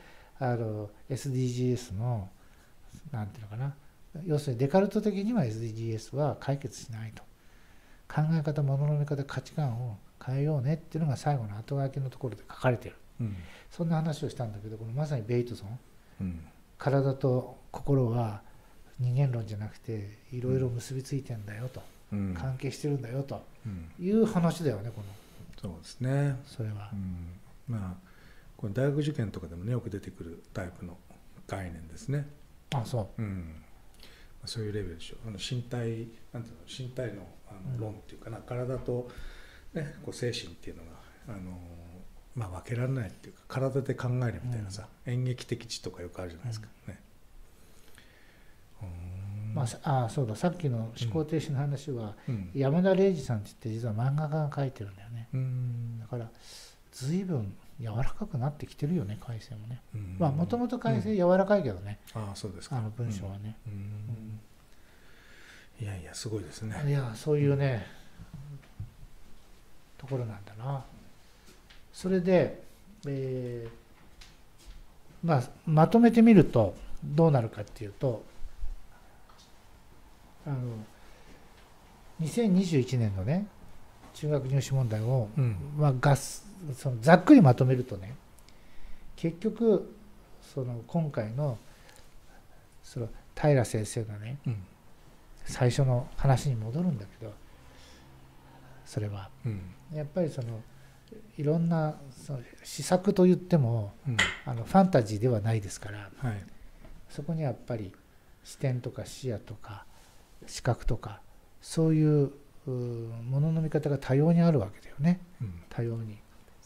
SDGs のなんていうのかな、要するにデカルト的には SDGs は解決しないと、考え方、物の見方、価値観を変えようねっていうのが最後の後書きのところで書かれてる、そんな話をしたんだけど、このまさにベイトソン、体と心は二元論じゃなくていろいろ結びついてんだよと、関係してるんだよという話だよね、この。 そうですね、 それは、 これ大学受験とかでもねよく出てくるタイプの概念ですね。 そう、 そういうレベルでしょう。身体なんていうの、身体の論っていうかな、体と、ね、こう精神っていうのが分けられないっていうか、体で考えるみたいなさ、演劇的知とかよくあるじゃないですかね。 そうだ、さっきの思考停止の話は、山田礼二さんって言って実は漫画家が書いてるんだよね、だから随分柔らかくなってきてるよね、改正もね。もともと改正柔らかいけどね、 そうですか、 文章はね、 いやいやすごいですね。 いやそういうね、ところなんだな。それで、まとめてみるとどうなるかっていうと、2021年のね中学入試問題を、そのざっくりまとめるとね、結局その今回のその平先生のね、最初の話に戻るんだけど、それは、やっぱりそのいろんなその施策といっても、ファンタジーではないですから、そこにやっぱり視点とか視野とか視覚とかそういうものの見方が多様にあるわけだよね、多様に、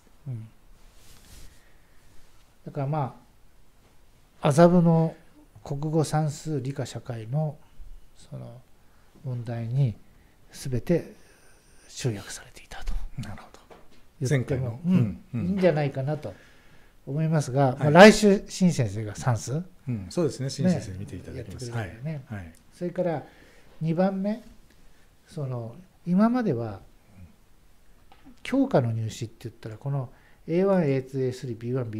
だから麻布の国語算数理科社会のその問題に全て集約されていたと。 なるほど。 言ってもいいんじゃないかなと思いますが、来週新先生が算数、 そうですね、新先生見ていただきます。 それから2番目、その今までは教科の入試って言ったらこの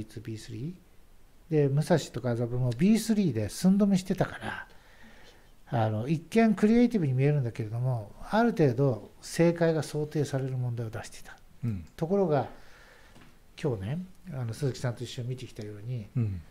A1、A2、A3、B1、B2、B3 で武蔵とか麻布も B3 で寸止めしてたから、 一見クリエイティブに見えるんだけれども、ある程度正解が想定される問題を出していた、ところが今日ね鈴木さんと一緒に見てきたように、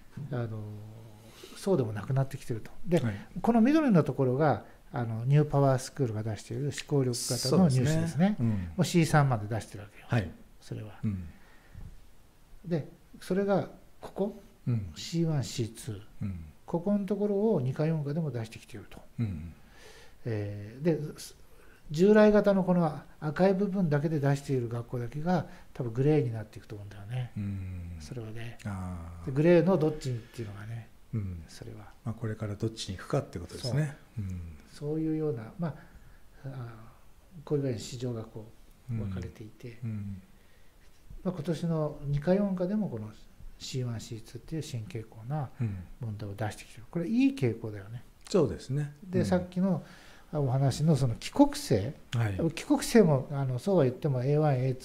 そうでもなくなってきていると。で、この緑のところがニューパワースクールが出している思考力型の入試ですね。もう C3 まで出してるわけよ、それは。でそれがここ、C1、C2、ここのところを2か4かでも出してきていると。で従来型のこの赤い部分だけで出している学校だけが多分グレーになっていくと思うんだよね、それはね。でグレーのどっちにっていうのがね、それは、 これからどっちに行くかってことですね。 そういうような、こういうぐらいの市場がこう分かれていて、今年の2か4かでもこの C1、C2 っていう新傾向な問題を出してきてる。これいい傾向だよね。 そうですね。 で、さっきのお話のその帰国生、帰国生もそうは言っても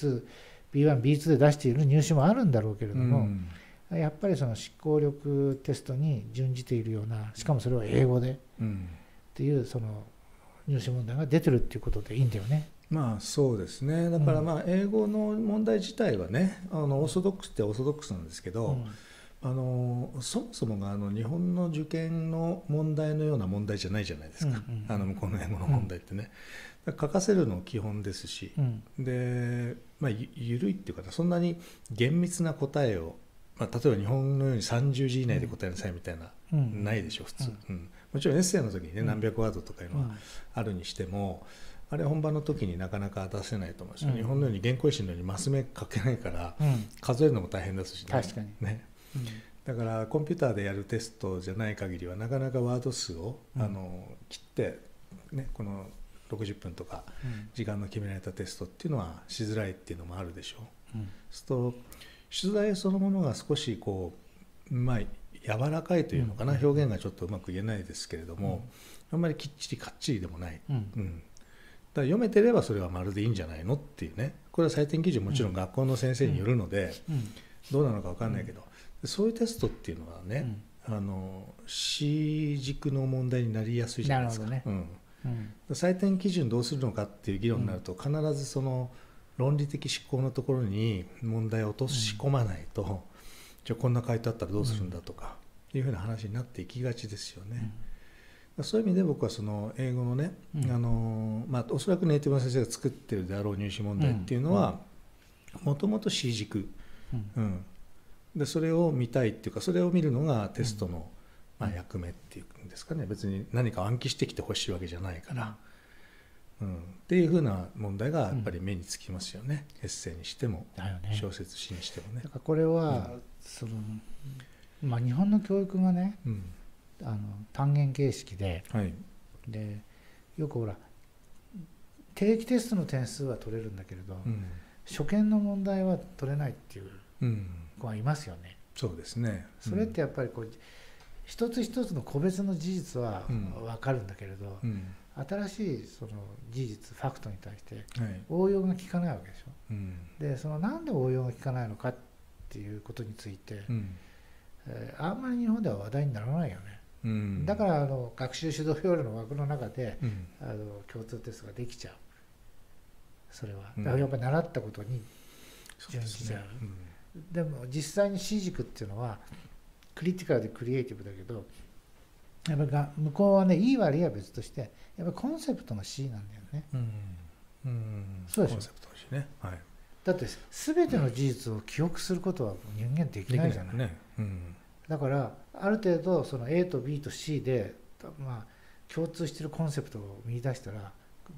A1、A2、B1、B2 で出している入試もあるんだろうけれども、やっぱりその思考力テストに準じているような、しかもそれは英語でっていうその入試問題が出てるっていうことでいいんだよね。 そうですね。だから英語の問題自体はね、オーソドックスってオーソドックスなんですけど、そもそもが日本の受験の問題のような問題じゃないじゃないですか、向こうの英語の問題ってね。書かせるの基本ですし、で、緩いっていうか、そんなに厳密な答えを、例えば日本のように30字以内で答えなさいみたいな、ないでしょ普通、もちろんエッセイの時にね何百ワードとかいうのはあるにしても、あれ本番の時になかなか出せないと思うんですよ、日本のように原稿用紙のようにマス目書けないから、数えるのも大変ですしね。 確かにね、だからコンピューターでやるテストじゃない限りはなかなかワード数を、切って、ね、この60分とか時間の決められたテストっていうのはしづらいっていうのもあるでしょう、そうすると出題そのものが少しこう柔らかいというのかな、表現がちょっとうまく言えないですけれども、あんまりきっちりかっちりでもない、だから読めてればそれはまるでいいんじゃないのっていうね。これは採点基準もちろん学校の先生によるので、どうなのか分かんないけど、そういうテストっていうのはね、C 軸の問題になりやすいじゃないですか。採点基準どうするのかっていう議論になると、必ずその論理的思考のところに問題を落とし込まないと、じゃあこんな回答あったらどうするんだとかいうふうな話になっていきがちですよね。そういう意味で僕はその英語のね、おそらくネイティブの先生が作ってるであろう入試問題っていうのはもともと C 軸、でそれを見たいっていうか、それを見るのがテストの役目っていうんですかね。別に何か暗記してきてほしいわけじゃないから、っていうふうな問題がやっぱり目につきますよね、エッセイにしても、小説詩にしてもね。 だからこれは、日本の教育がね、単元形式で、でよくほら定期テストの点数は取れるんだけれど、初見の問題は取れないっていう子がいますよね。 そうですね。 それってやっぱりこう一つ一つの個別の事実は分かるんだけれど、新しいその事実ファクトに対して応用が効かないわけでしょ。でそのなんで応用が効かないのかっていうことについて、あんまり日本では話題にならないよね。だから学習指導要領の枠の中で、共通テストができちゃう。それはだからやっぱり習ったことに準じちゃう。でも実際に C 軸っていうのはクリティカルでクリエイティブだけど、やっぱり向こうはね、いい悪いは別としてやっぱコンセプトが C なんだよね。そうでしょ。コンセプトが C ね。だって全ての事実を記憶することは人間できないじゃない。だからある程度その A と B と C で、共通しているコンセプトを見出したら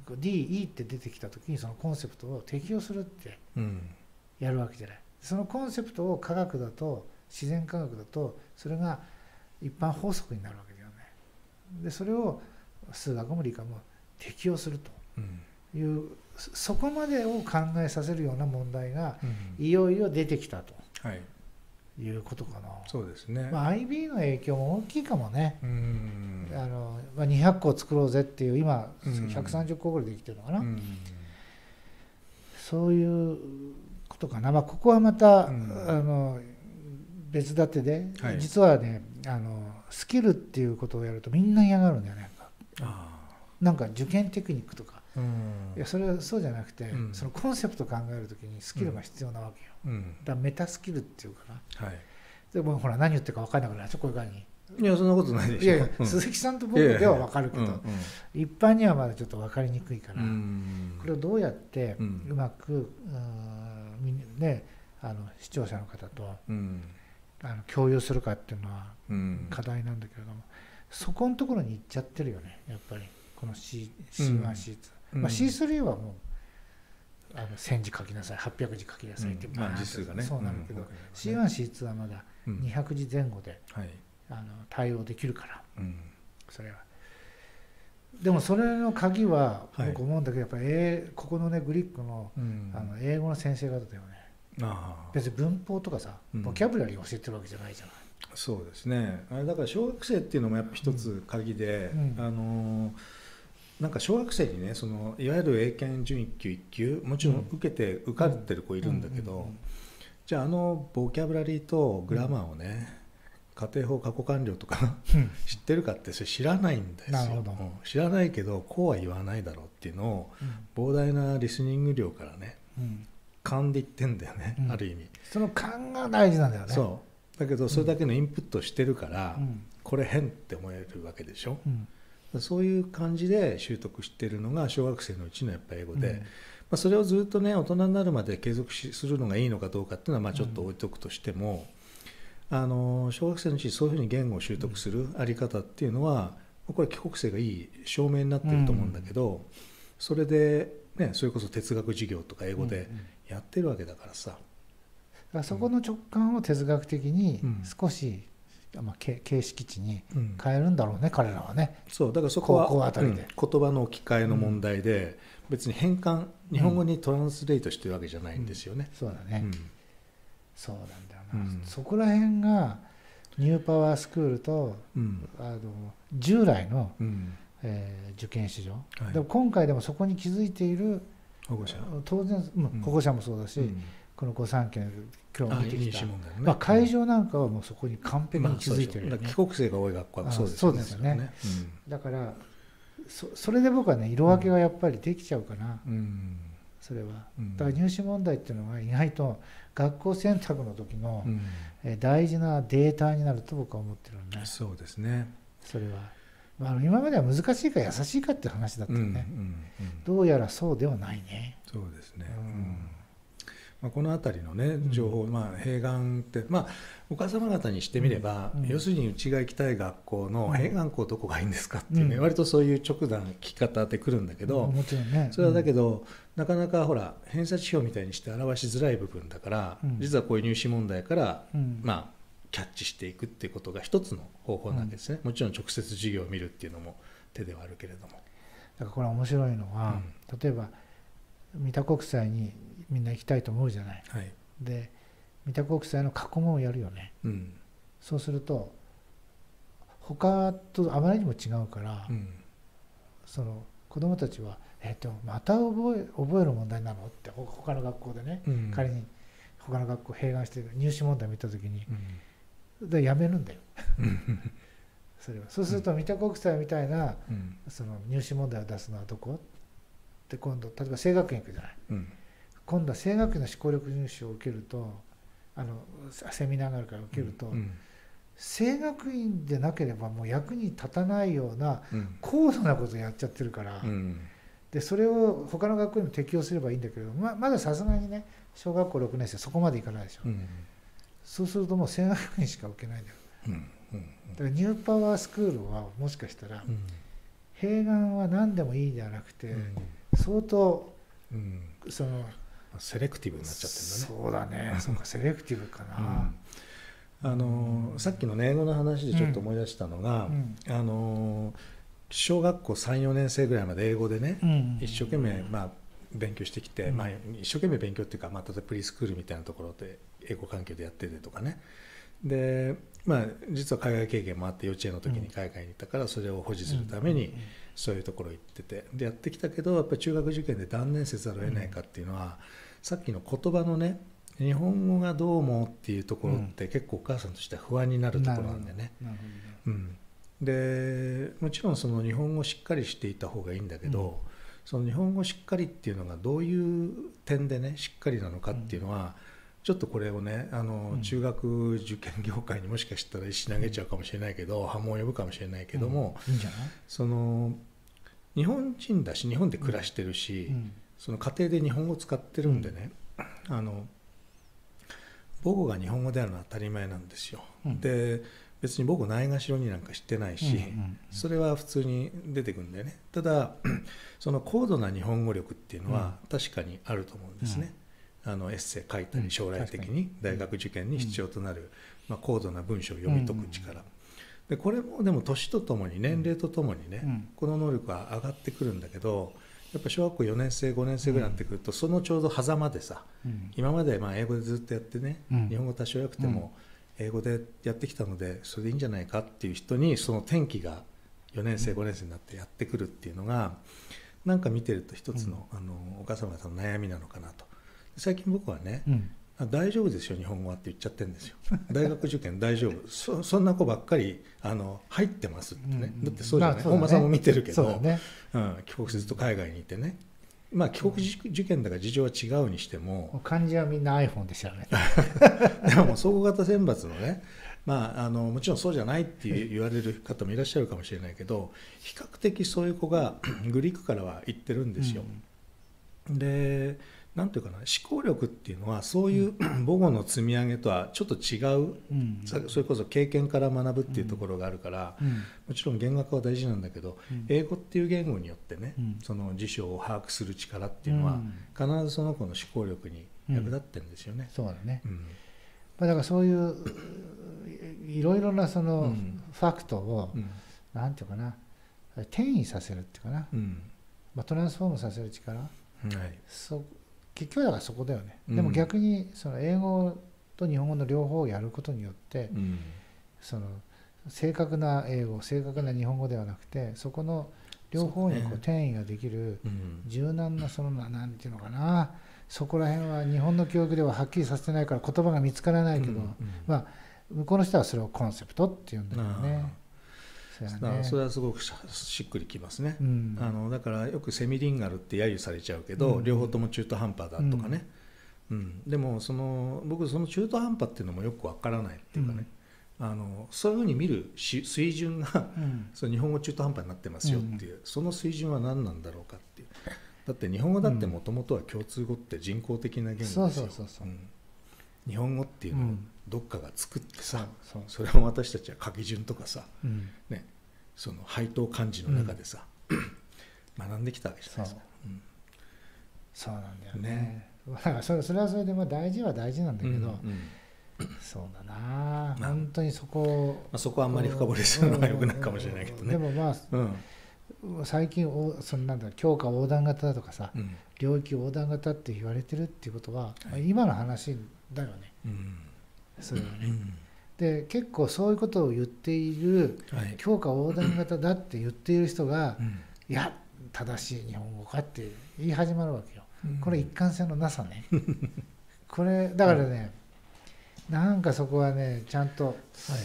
D、E って出てきた時にそのコンセプトを適用するってやるわけじゃない。そのコンセプトを科学だと自然科学だとそれが一般法則になるわけだよね。でそれを数学も理科も適用するという、そこまでを考えさせるような問題がいよいよ出てきたと。いうことかな。 そうですね。 IB の影響も大きいかもね。200個作ろうぜっていう、今130個ぐらいできてるのかな。そういうことかな。ここはまた別立てで、実はねスキルっていうことをやるとみんな嫌がるんだよね。 なんか受験テクニックとか、いやそれはそうじゃなくて、そのコンセプトを考えるときにスキルが必要なわけよ、だからメタスキルっていうかな、でもほら何言ってるか分からなくなる、こういう感じ。 いやそんなことないでしょ。 いやいや、鈴木さんと僕では分かるけど、一般にはまだちょっと分かりにくいから、これをどうやってうまく、ね、視聴者の方と、共有するかっていうのは課題なんだけれども、そこのところに行っちゃってるよね、やっぱりこの C1、C2、C3 はもう1000字書きなさい、800字書きなさいって、 字数がねそうなんだけど、C1、C2 はまだ200字前後で対応できるから、それは。でもそれの鍵は僕思うんだけど、やっぱりここのねグリックの英語の先生方だよね。別に文法とかさ、ボキャブラリーを教えてるわけじゃないじゃない。 そうですね。あれだから小学生っていうのもやっぱ一つ鍵で、なんか小学生にね、そのいわゆる英検準1級1級もちろん受かってる子いるんだけど、じゃあボキャブラリーとグラマーをね、家庭法過去完了とか知ってるかってそれ知らないんですよ。知らないけどこうは言わないだろうっていうのを膨大なリスニング量からね、勘で言ってんだよね、ある意味。 その勘が大事なんだよね。 そうだけどそれだけのインプットしてるから、これ変って思えるわけでしょ。そういう感じで習得してるのが小学生のうちのやっぱ英語で、それをずっとね大人になるまで継続するのがいいのかどうかっていうのはちょっと置いとくとしても、小学生のうちにそういうふうに言語を習得するあり方っていうのはこれ帰国生がいい証明になってると思うんだけど、それで、ね、それこそ哲学授業とか英語でやってるわけだからさ、 そこの直感を哲学的に少し、形式値に変えるんだろうね、彼らはね。 そうだからそこは言葉の置き換えの問題で、別に変換日本語にトランスレートしてるわけじゃないんですよね。 そうだね、そうなんだよな、そこら辺がニューパワースクールと、従来の、受験市場、でも今回でもそこに気づいている保護者、 当然、保護者もそうだし、この御三家の今日見てきた、会場なんかはもうそこに完璧に気づいてるよね。 帰国生が多い学校はそうですよね。だからそれで僕はね色分けがやっぱりできちゃうかな、それは。だから入試問題っていうのは意外と学校選択の時の大事なデータになると僕は思ってるんで。 そうですね。それは今までは難しいか優しいかっていう話だったよね。どうやらそうではないね。 そうですね。この辺りのね情報、併願ってお母様方にしてみれば、要するにうちが行きたい学校の併願校どこがいいんですかっていうね、割とそういう直談聞き方で来るんだけど、 もちろんね、 それはだけど、なかなかほら偏差値表みたいにして表しづらい部分だから、実はこういう入試問題から、キャッチしていくっていうことが一つの方法なんですね。もちろん直接授業を見るっていうのも手ではあるけれども。 だからこれ面白いのは、例えば三田国際にみんな行きたいと思うじゃない。で三田国際の過去問をやるよね。そうすると他とあまりにも違うから、その子どもたちはまた覚える問題なのって他の学校でね、仮に他の学校併願して入試問題を見た時に、でやめるんだよそれは。そうすると三田国際みたいな、その入試問題を出すのはどこって今度例えば清学院行くじゃない。今度は清学院の思考力入試を受けるとセミナーがあるから受けると、清学院でなければもう役に立たないような高度なことをやっちゃってるから、でそれを他の学校にも適用すればいいんだけど、まださすがにね小学校6年生そこまでいかないでしょ。そうするともう清学院しか受けないんだよ。だからニューパワースクールはもしかしたら、併願は何でもいいじゃなくて、相当、そのセレクティブになっちゃってるんだね。 そうだね。そうか、セレクティブかな。 さっきの英語の話でちょっと思い出したのが、小学校 3,4 年生ぐらいまで英語でね、一生懸命勉強してきて、一生懸命勉強っていうか、例えばプリスクールみたいなところで英語環境でやっててとかね。で実は海外経験もあって幼稚園の時に海外に行ったからそれを保持するためにそういうところ行ってて、でやってきたけどやっぱり中学受験で断念せざるを得ないかっていうのは、さっきの言葉のね日本語がどうもっていうところって結構お母さんとしては不安になるところなんでね。 でもちろんその日本語をしっかりしていた方がいいんだけど、その日本語しっかりっていうのがどういう点でねしっかりなのかっていうのは、ちょっとこれをね中学受験業界にもしかしたら石投げちゃうかもしれないけど、波紋を呼ぶかもしれないけども、 いいんじゃない？ その日本人だし日本で暮らしてるし、その家庭で日本語を使ってるんでね、母語が日本語であるのは当たり前なんですよ。で別に母語ないがしろになんかしてないし、それは普通に出てくるんだよね。ただその高度な日本語力っていうのは確かにあると思うんですね。エッセイ書いたり将来的に大学受験に必要となる、高度な文章を読み解く力、でこれもでも年とともに年齢とともにね、この能力は上がってくるんだけど、やっぱ小学校4年生5年生ぐらいになってくると、そのちょうど狭間でさ、今まで英語でずっとやってね、日本語多少良くても英語でやってきたのでそれでいいんじゃないかっていう人に、その転機が4年生5年生になってやってくるっていうのが、なんか見てると一つの、お母様方の悩みなのかなと。最近僕はね、大丈夫ですよ日本語はって言っちゃってるんですよ。大学受験大丈夫、そんな子ばっかり入ってますってね、だってそうじゃない、本間さんも見てるけど、帰国ずっと海外にいてね、帰国受験だから事情は違うにしても、 漢字はみんな iPhone で調べてでも総合型選抜のね、もちろんそうじゃないって言われる方もいらっしゃるかもしれないけど、比較的そういう子がグリークからは行ってるんですよ。でなんていうかな、思考力っていうのはそういう母語の積み上げとはちょっと違う、それこそ経験から学ぶっていうところがあるから、もちろん言語化は大事なんだけど、英語っていう言語によってね、その辞書を把握する力っていうのは必ずその子の思考力に役立ってるんですよね。 そうだね。だからそういういろいろなそのファクトをなんていうかな、転移させるっていうかな、トランスフォームさせる力、結局だからそこだよね。でも逆にその英語と日本語の両方をやることによって、その正確な英語正確な日本語ではなくて、そこの両方にこう転移ができる柔軟なそのなんていうのかな、そこら辺は日本の教育でははっきりさせてないから言葉が見つからないけど、向こうの人はそれをコンセプトっていうんだけどね。 それはすごくしっくりきますね。だからよくセミリンガルって揶揄されちゃうけど、両方とも中途半端だとかね、でも僕その中途半端っていうのもよくわからないっていうかね、そういうふうに見る水準が、その日本語中途半端になってますよっていう、その水準は何なんだろうかっていう。だって日本語だってもともとは共通語って人工的な言語ですよ。日本語っていうのをどっかが作ってさ、それを私たちは書き順とかさ、その配当漢字の中でさ、学んできたわけじゃないですか。 そうなんだよね。それはそれで大事は大事なんだけど、そうだな、本当にそこはあんまり深掘りするのがよくないかもしれないけどね。 でも最近教科横断型だとかさ、領域横断型って言われてるっていうことは、今の話だよね。それはね。で結構そういうことを言っている、教科横断型だって言っている人が、いや正しい日本語かって言い始まるわけよ。これ一貫性のなさね。これだからね、なんかそこはねちゃんと、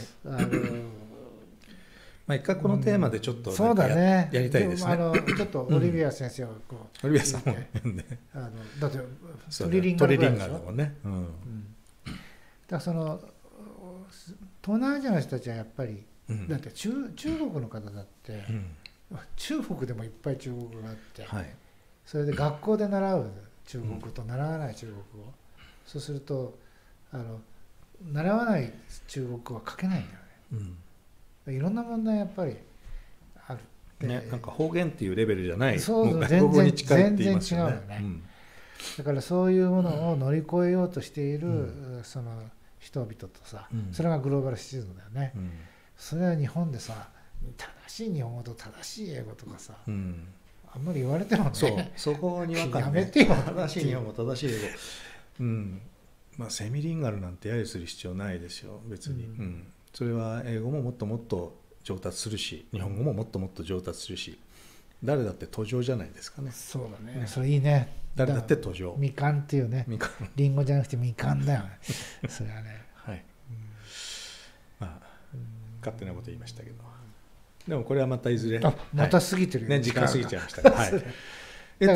一回このテーマでちょっとそうだね、 やりたいですね。 ちょっとオリビア先生はこう、 オリビアさんもだってトリリンガルだもんね。 だからその東南アジアの人たちはやっぱり、だって中国の方だって、中国でもいっぱい中国語があって、それで学校で習う中国語と習わない中国語、そうすると習わない中国語は書けないんだよね。いろんな問題やっぱりある。 なんか方言っていうレベルじゃない、 外国語に近いって言いますよね。全然違うよね。だからそういうものを乗り越えようとしている、その人々とさ、それがグローバルシチズムだよね。それは日本でさ、正しい日本語と正しい英語とかさ、あんまり言われてもね、 そこに分かんない。 やめてよ。 正しい日本語正しい英語、セミリンガルなんて揶揄する必要ないですよ別に。それは英語ももっともっと上達するし、日本語ももっともっと上達するし、誰だって途上じゃないですかね。 そうだね。それいいね。 誰だって途上。 みかんっていうね。リンゴじゃなくてみかんだよね。それはね。 勝手なこと言いましたけど。 でもこれはまたいずれまた過ぎてるよね、時間過ぎちゃいましたね。はい。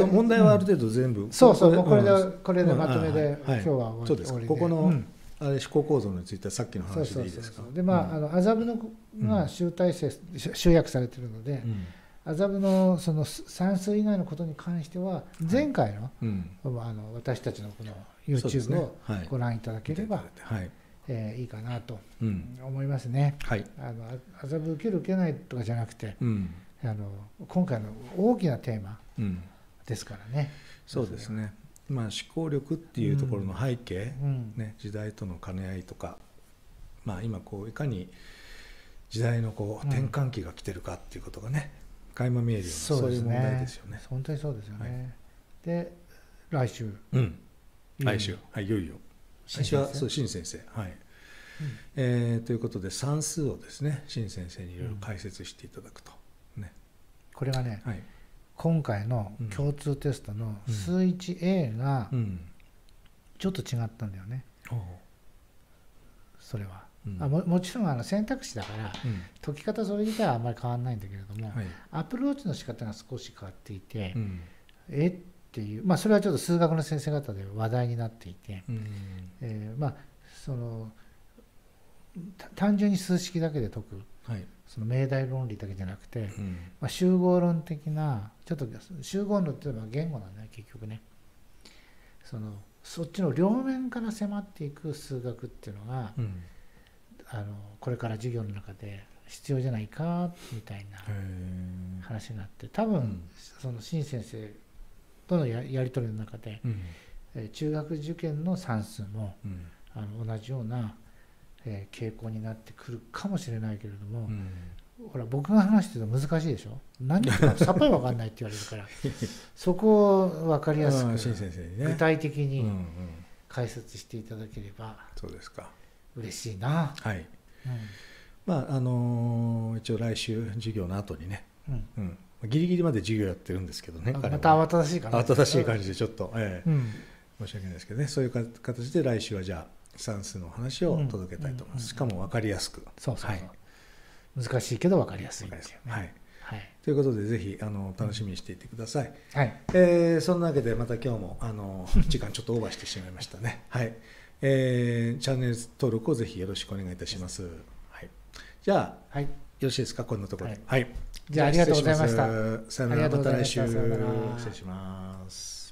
問題はある程度全部、 そうそう、これでまとめで今日は終わりで。 ここのあれ思考構造についてはさっきの話でいいですか。 で麻布のが集約されているので、麻布のその算数以外のことに関しては前回の私たちのこの YouTube をご覧いただければいいかなと思いますね。麻布受ける受けないとかじゃなくて、今回の大きなテーマですからね。 そうですね。思考力っていうところの背景、時代との兼ね合いとか、今いかに時代の転換期が来てるかっていうことがね、垣間見えるようなそういう問題ですよね。 本当にそうですよね。で来週、 いよいよ私は新先生、ということで算数をですね、新先生にいろいろ解説していただくとね。 これがね、今回の共通テストの数 1A がちょっと違ったんだよね。それはもちろん選択肢だから解き方それ自体はあんまり変わらないんだけれども、アプローチの仕方が少し変わっていて、っていう、それはちょっと数学の先生方で話題になっていて、その単純に数式だけで解く、その命題論理だけじゃなくて、集合論的な、ちょっと集合論っていうのは言語なんだね、結局ね。そっちの両面から迫っていく数学っていうのが、これから授業の中で必要じゃないかみたいな話があって、多分その新先生とのやり取りの中で、中学受験の算数も、同じような傾向になってくるかもしれないけれども、ほら僕が話してると難しいでしょ。何言ってるかさっぱり分かんないって言われるからそこを分かりやすく具体的に解説していただければ嬉しいな。 一応来週授業の後にね、ギリギリまで授業やってるんですけどね、 また慌ただしいかな、 慌ただしい感じでちょっと申し訳ないですけどね、そういう形で来週はじゃあ算数の話を届けたいと思います。しかも分かりやすく、 難しいけど分かりやすい。 ということでぜひ楽しみにしていてください。そんなわけでまた今日も時間ちょっとオーバーしてしまいましたね。チャンネル登録をぜひよろしくお願いいたします。じゃあ、よろしいですか、こんなところで。 じゃあありがとうございました。 さよなら、また来週。失礼します。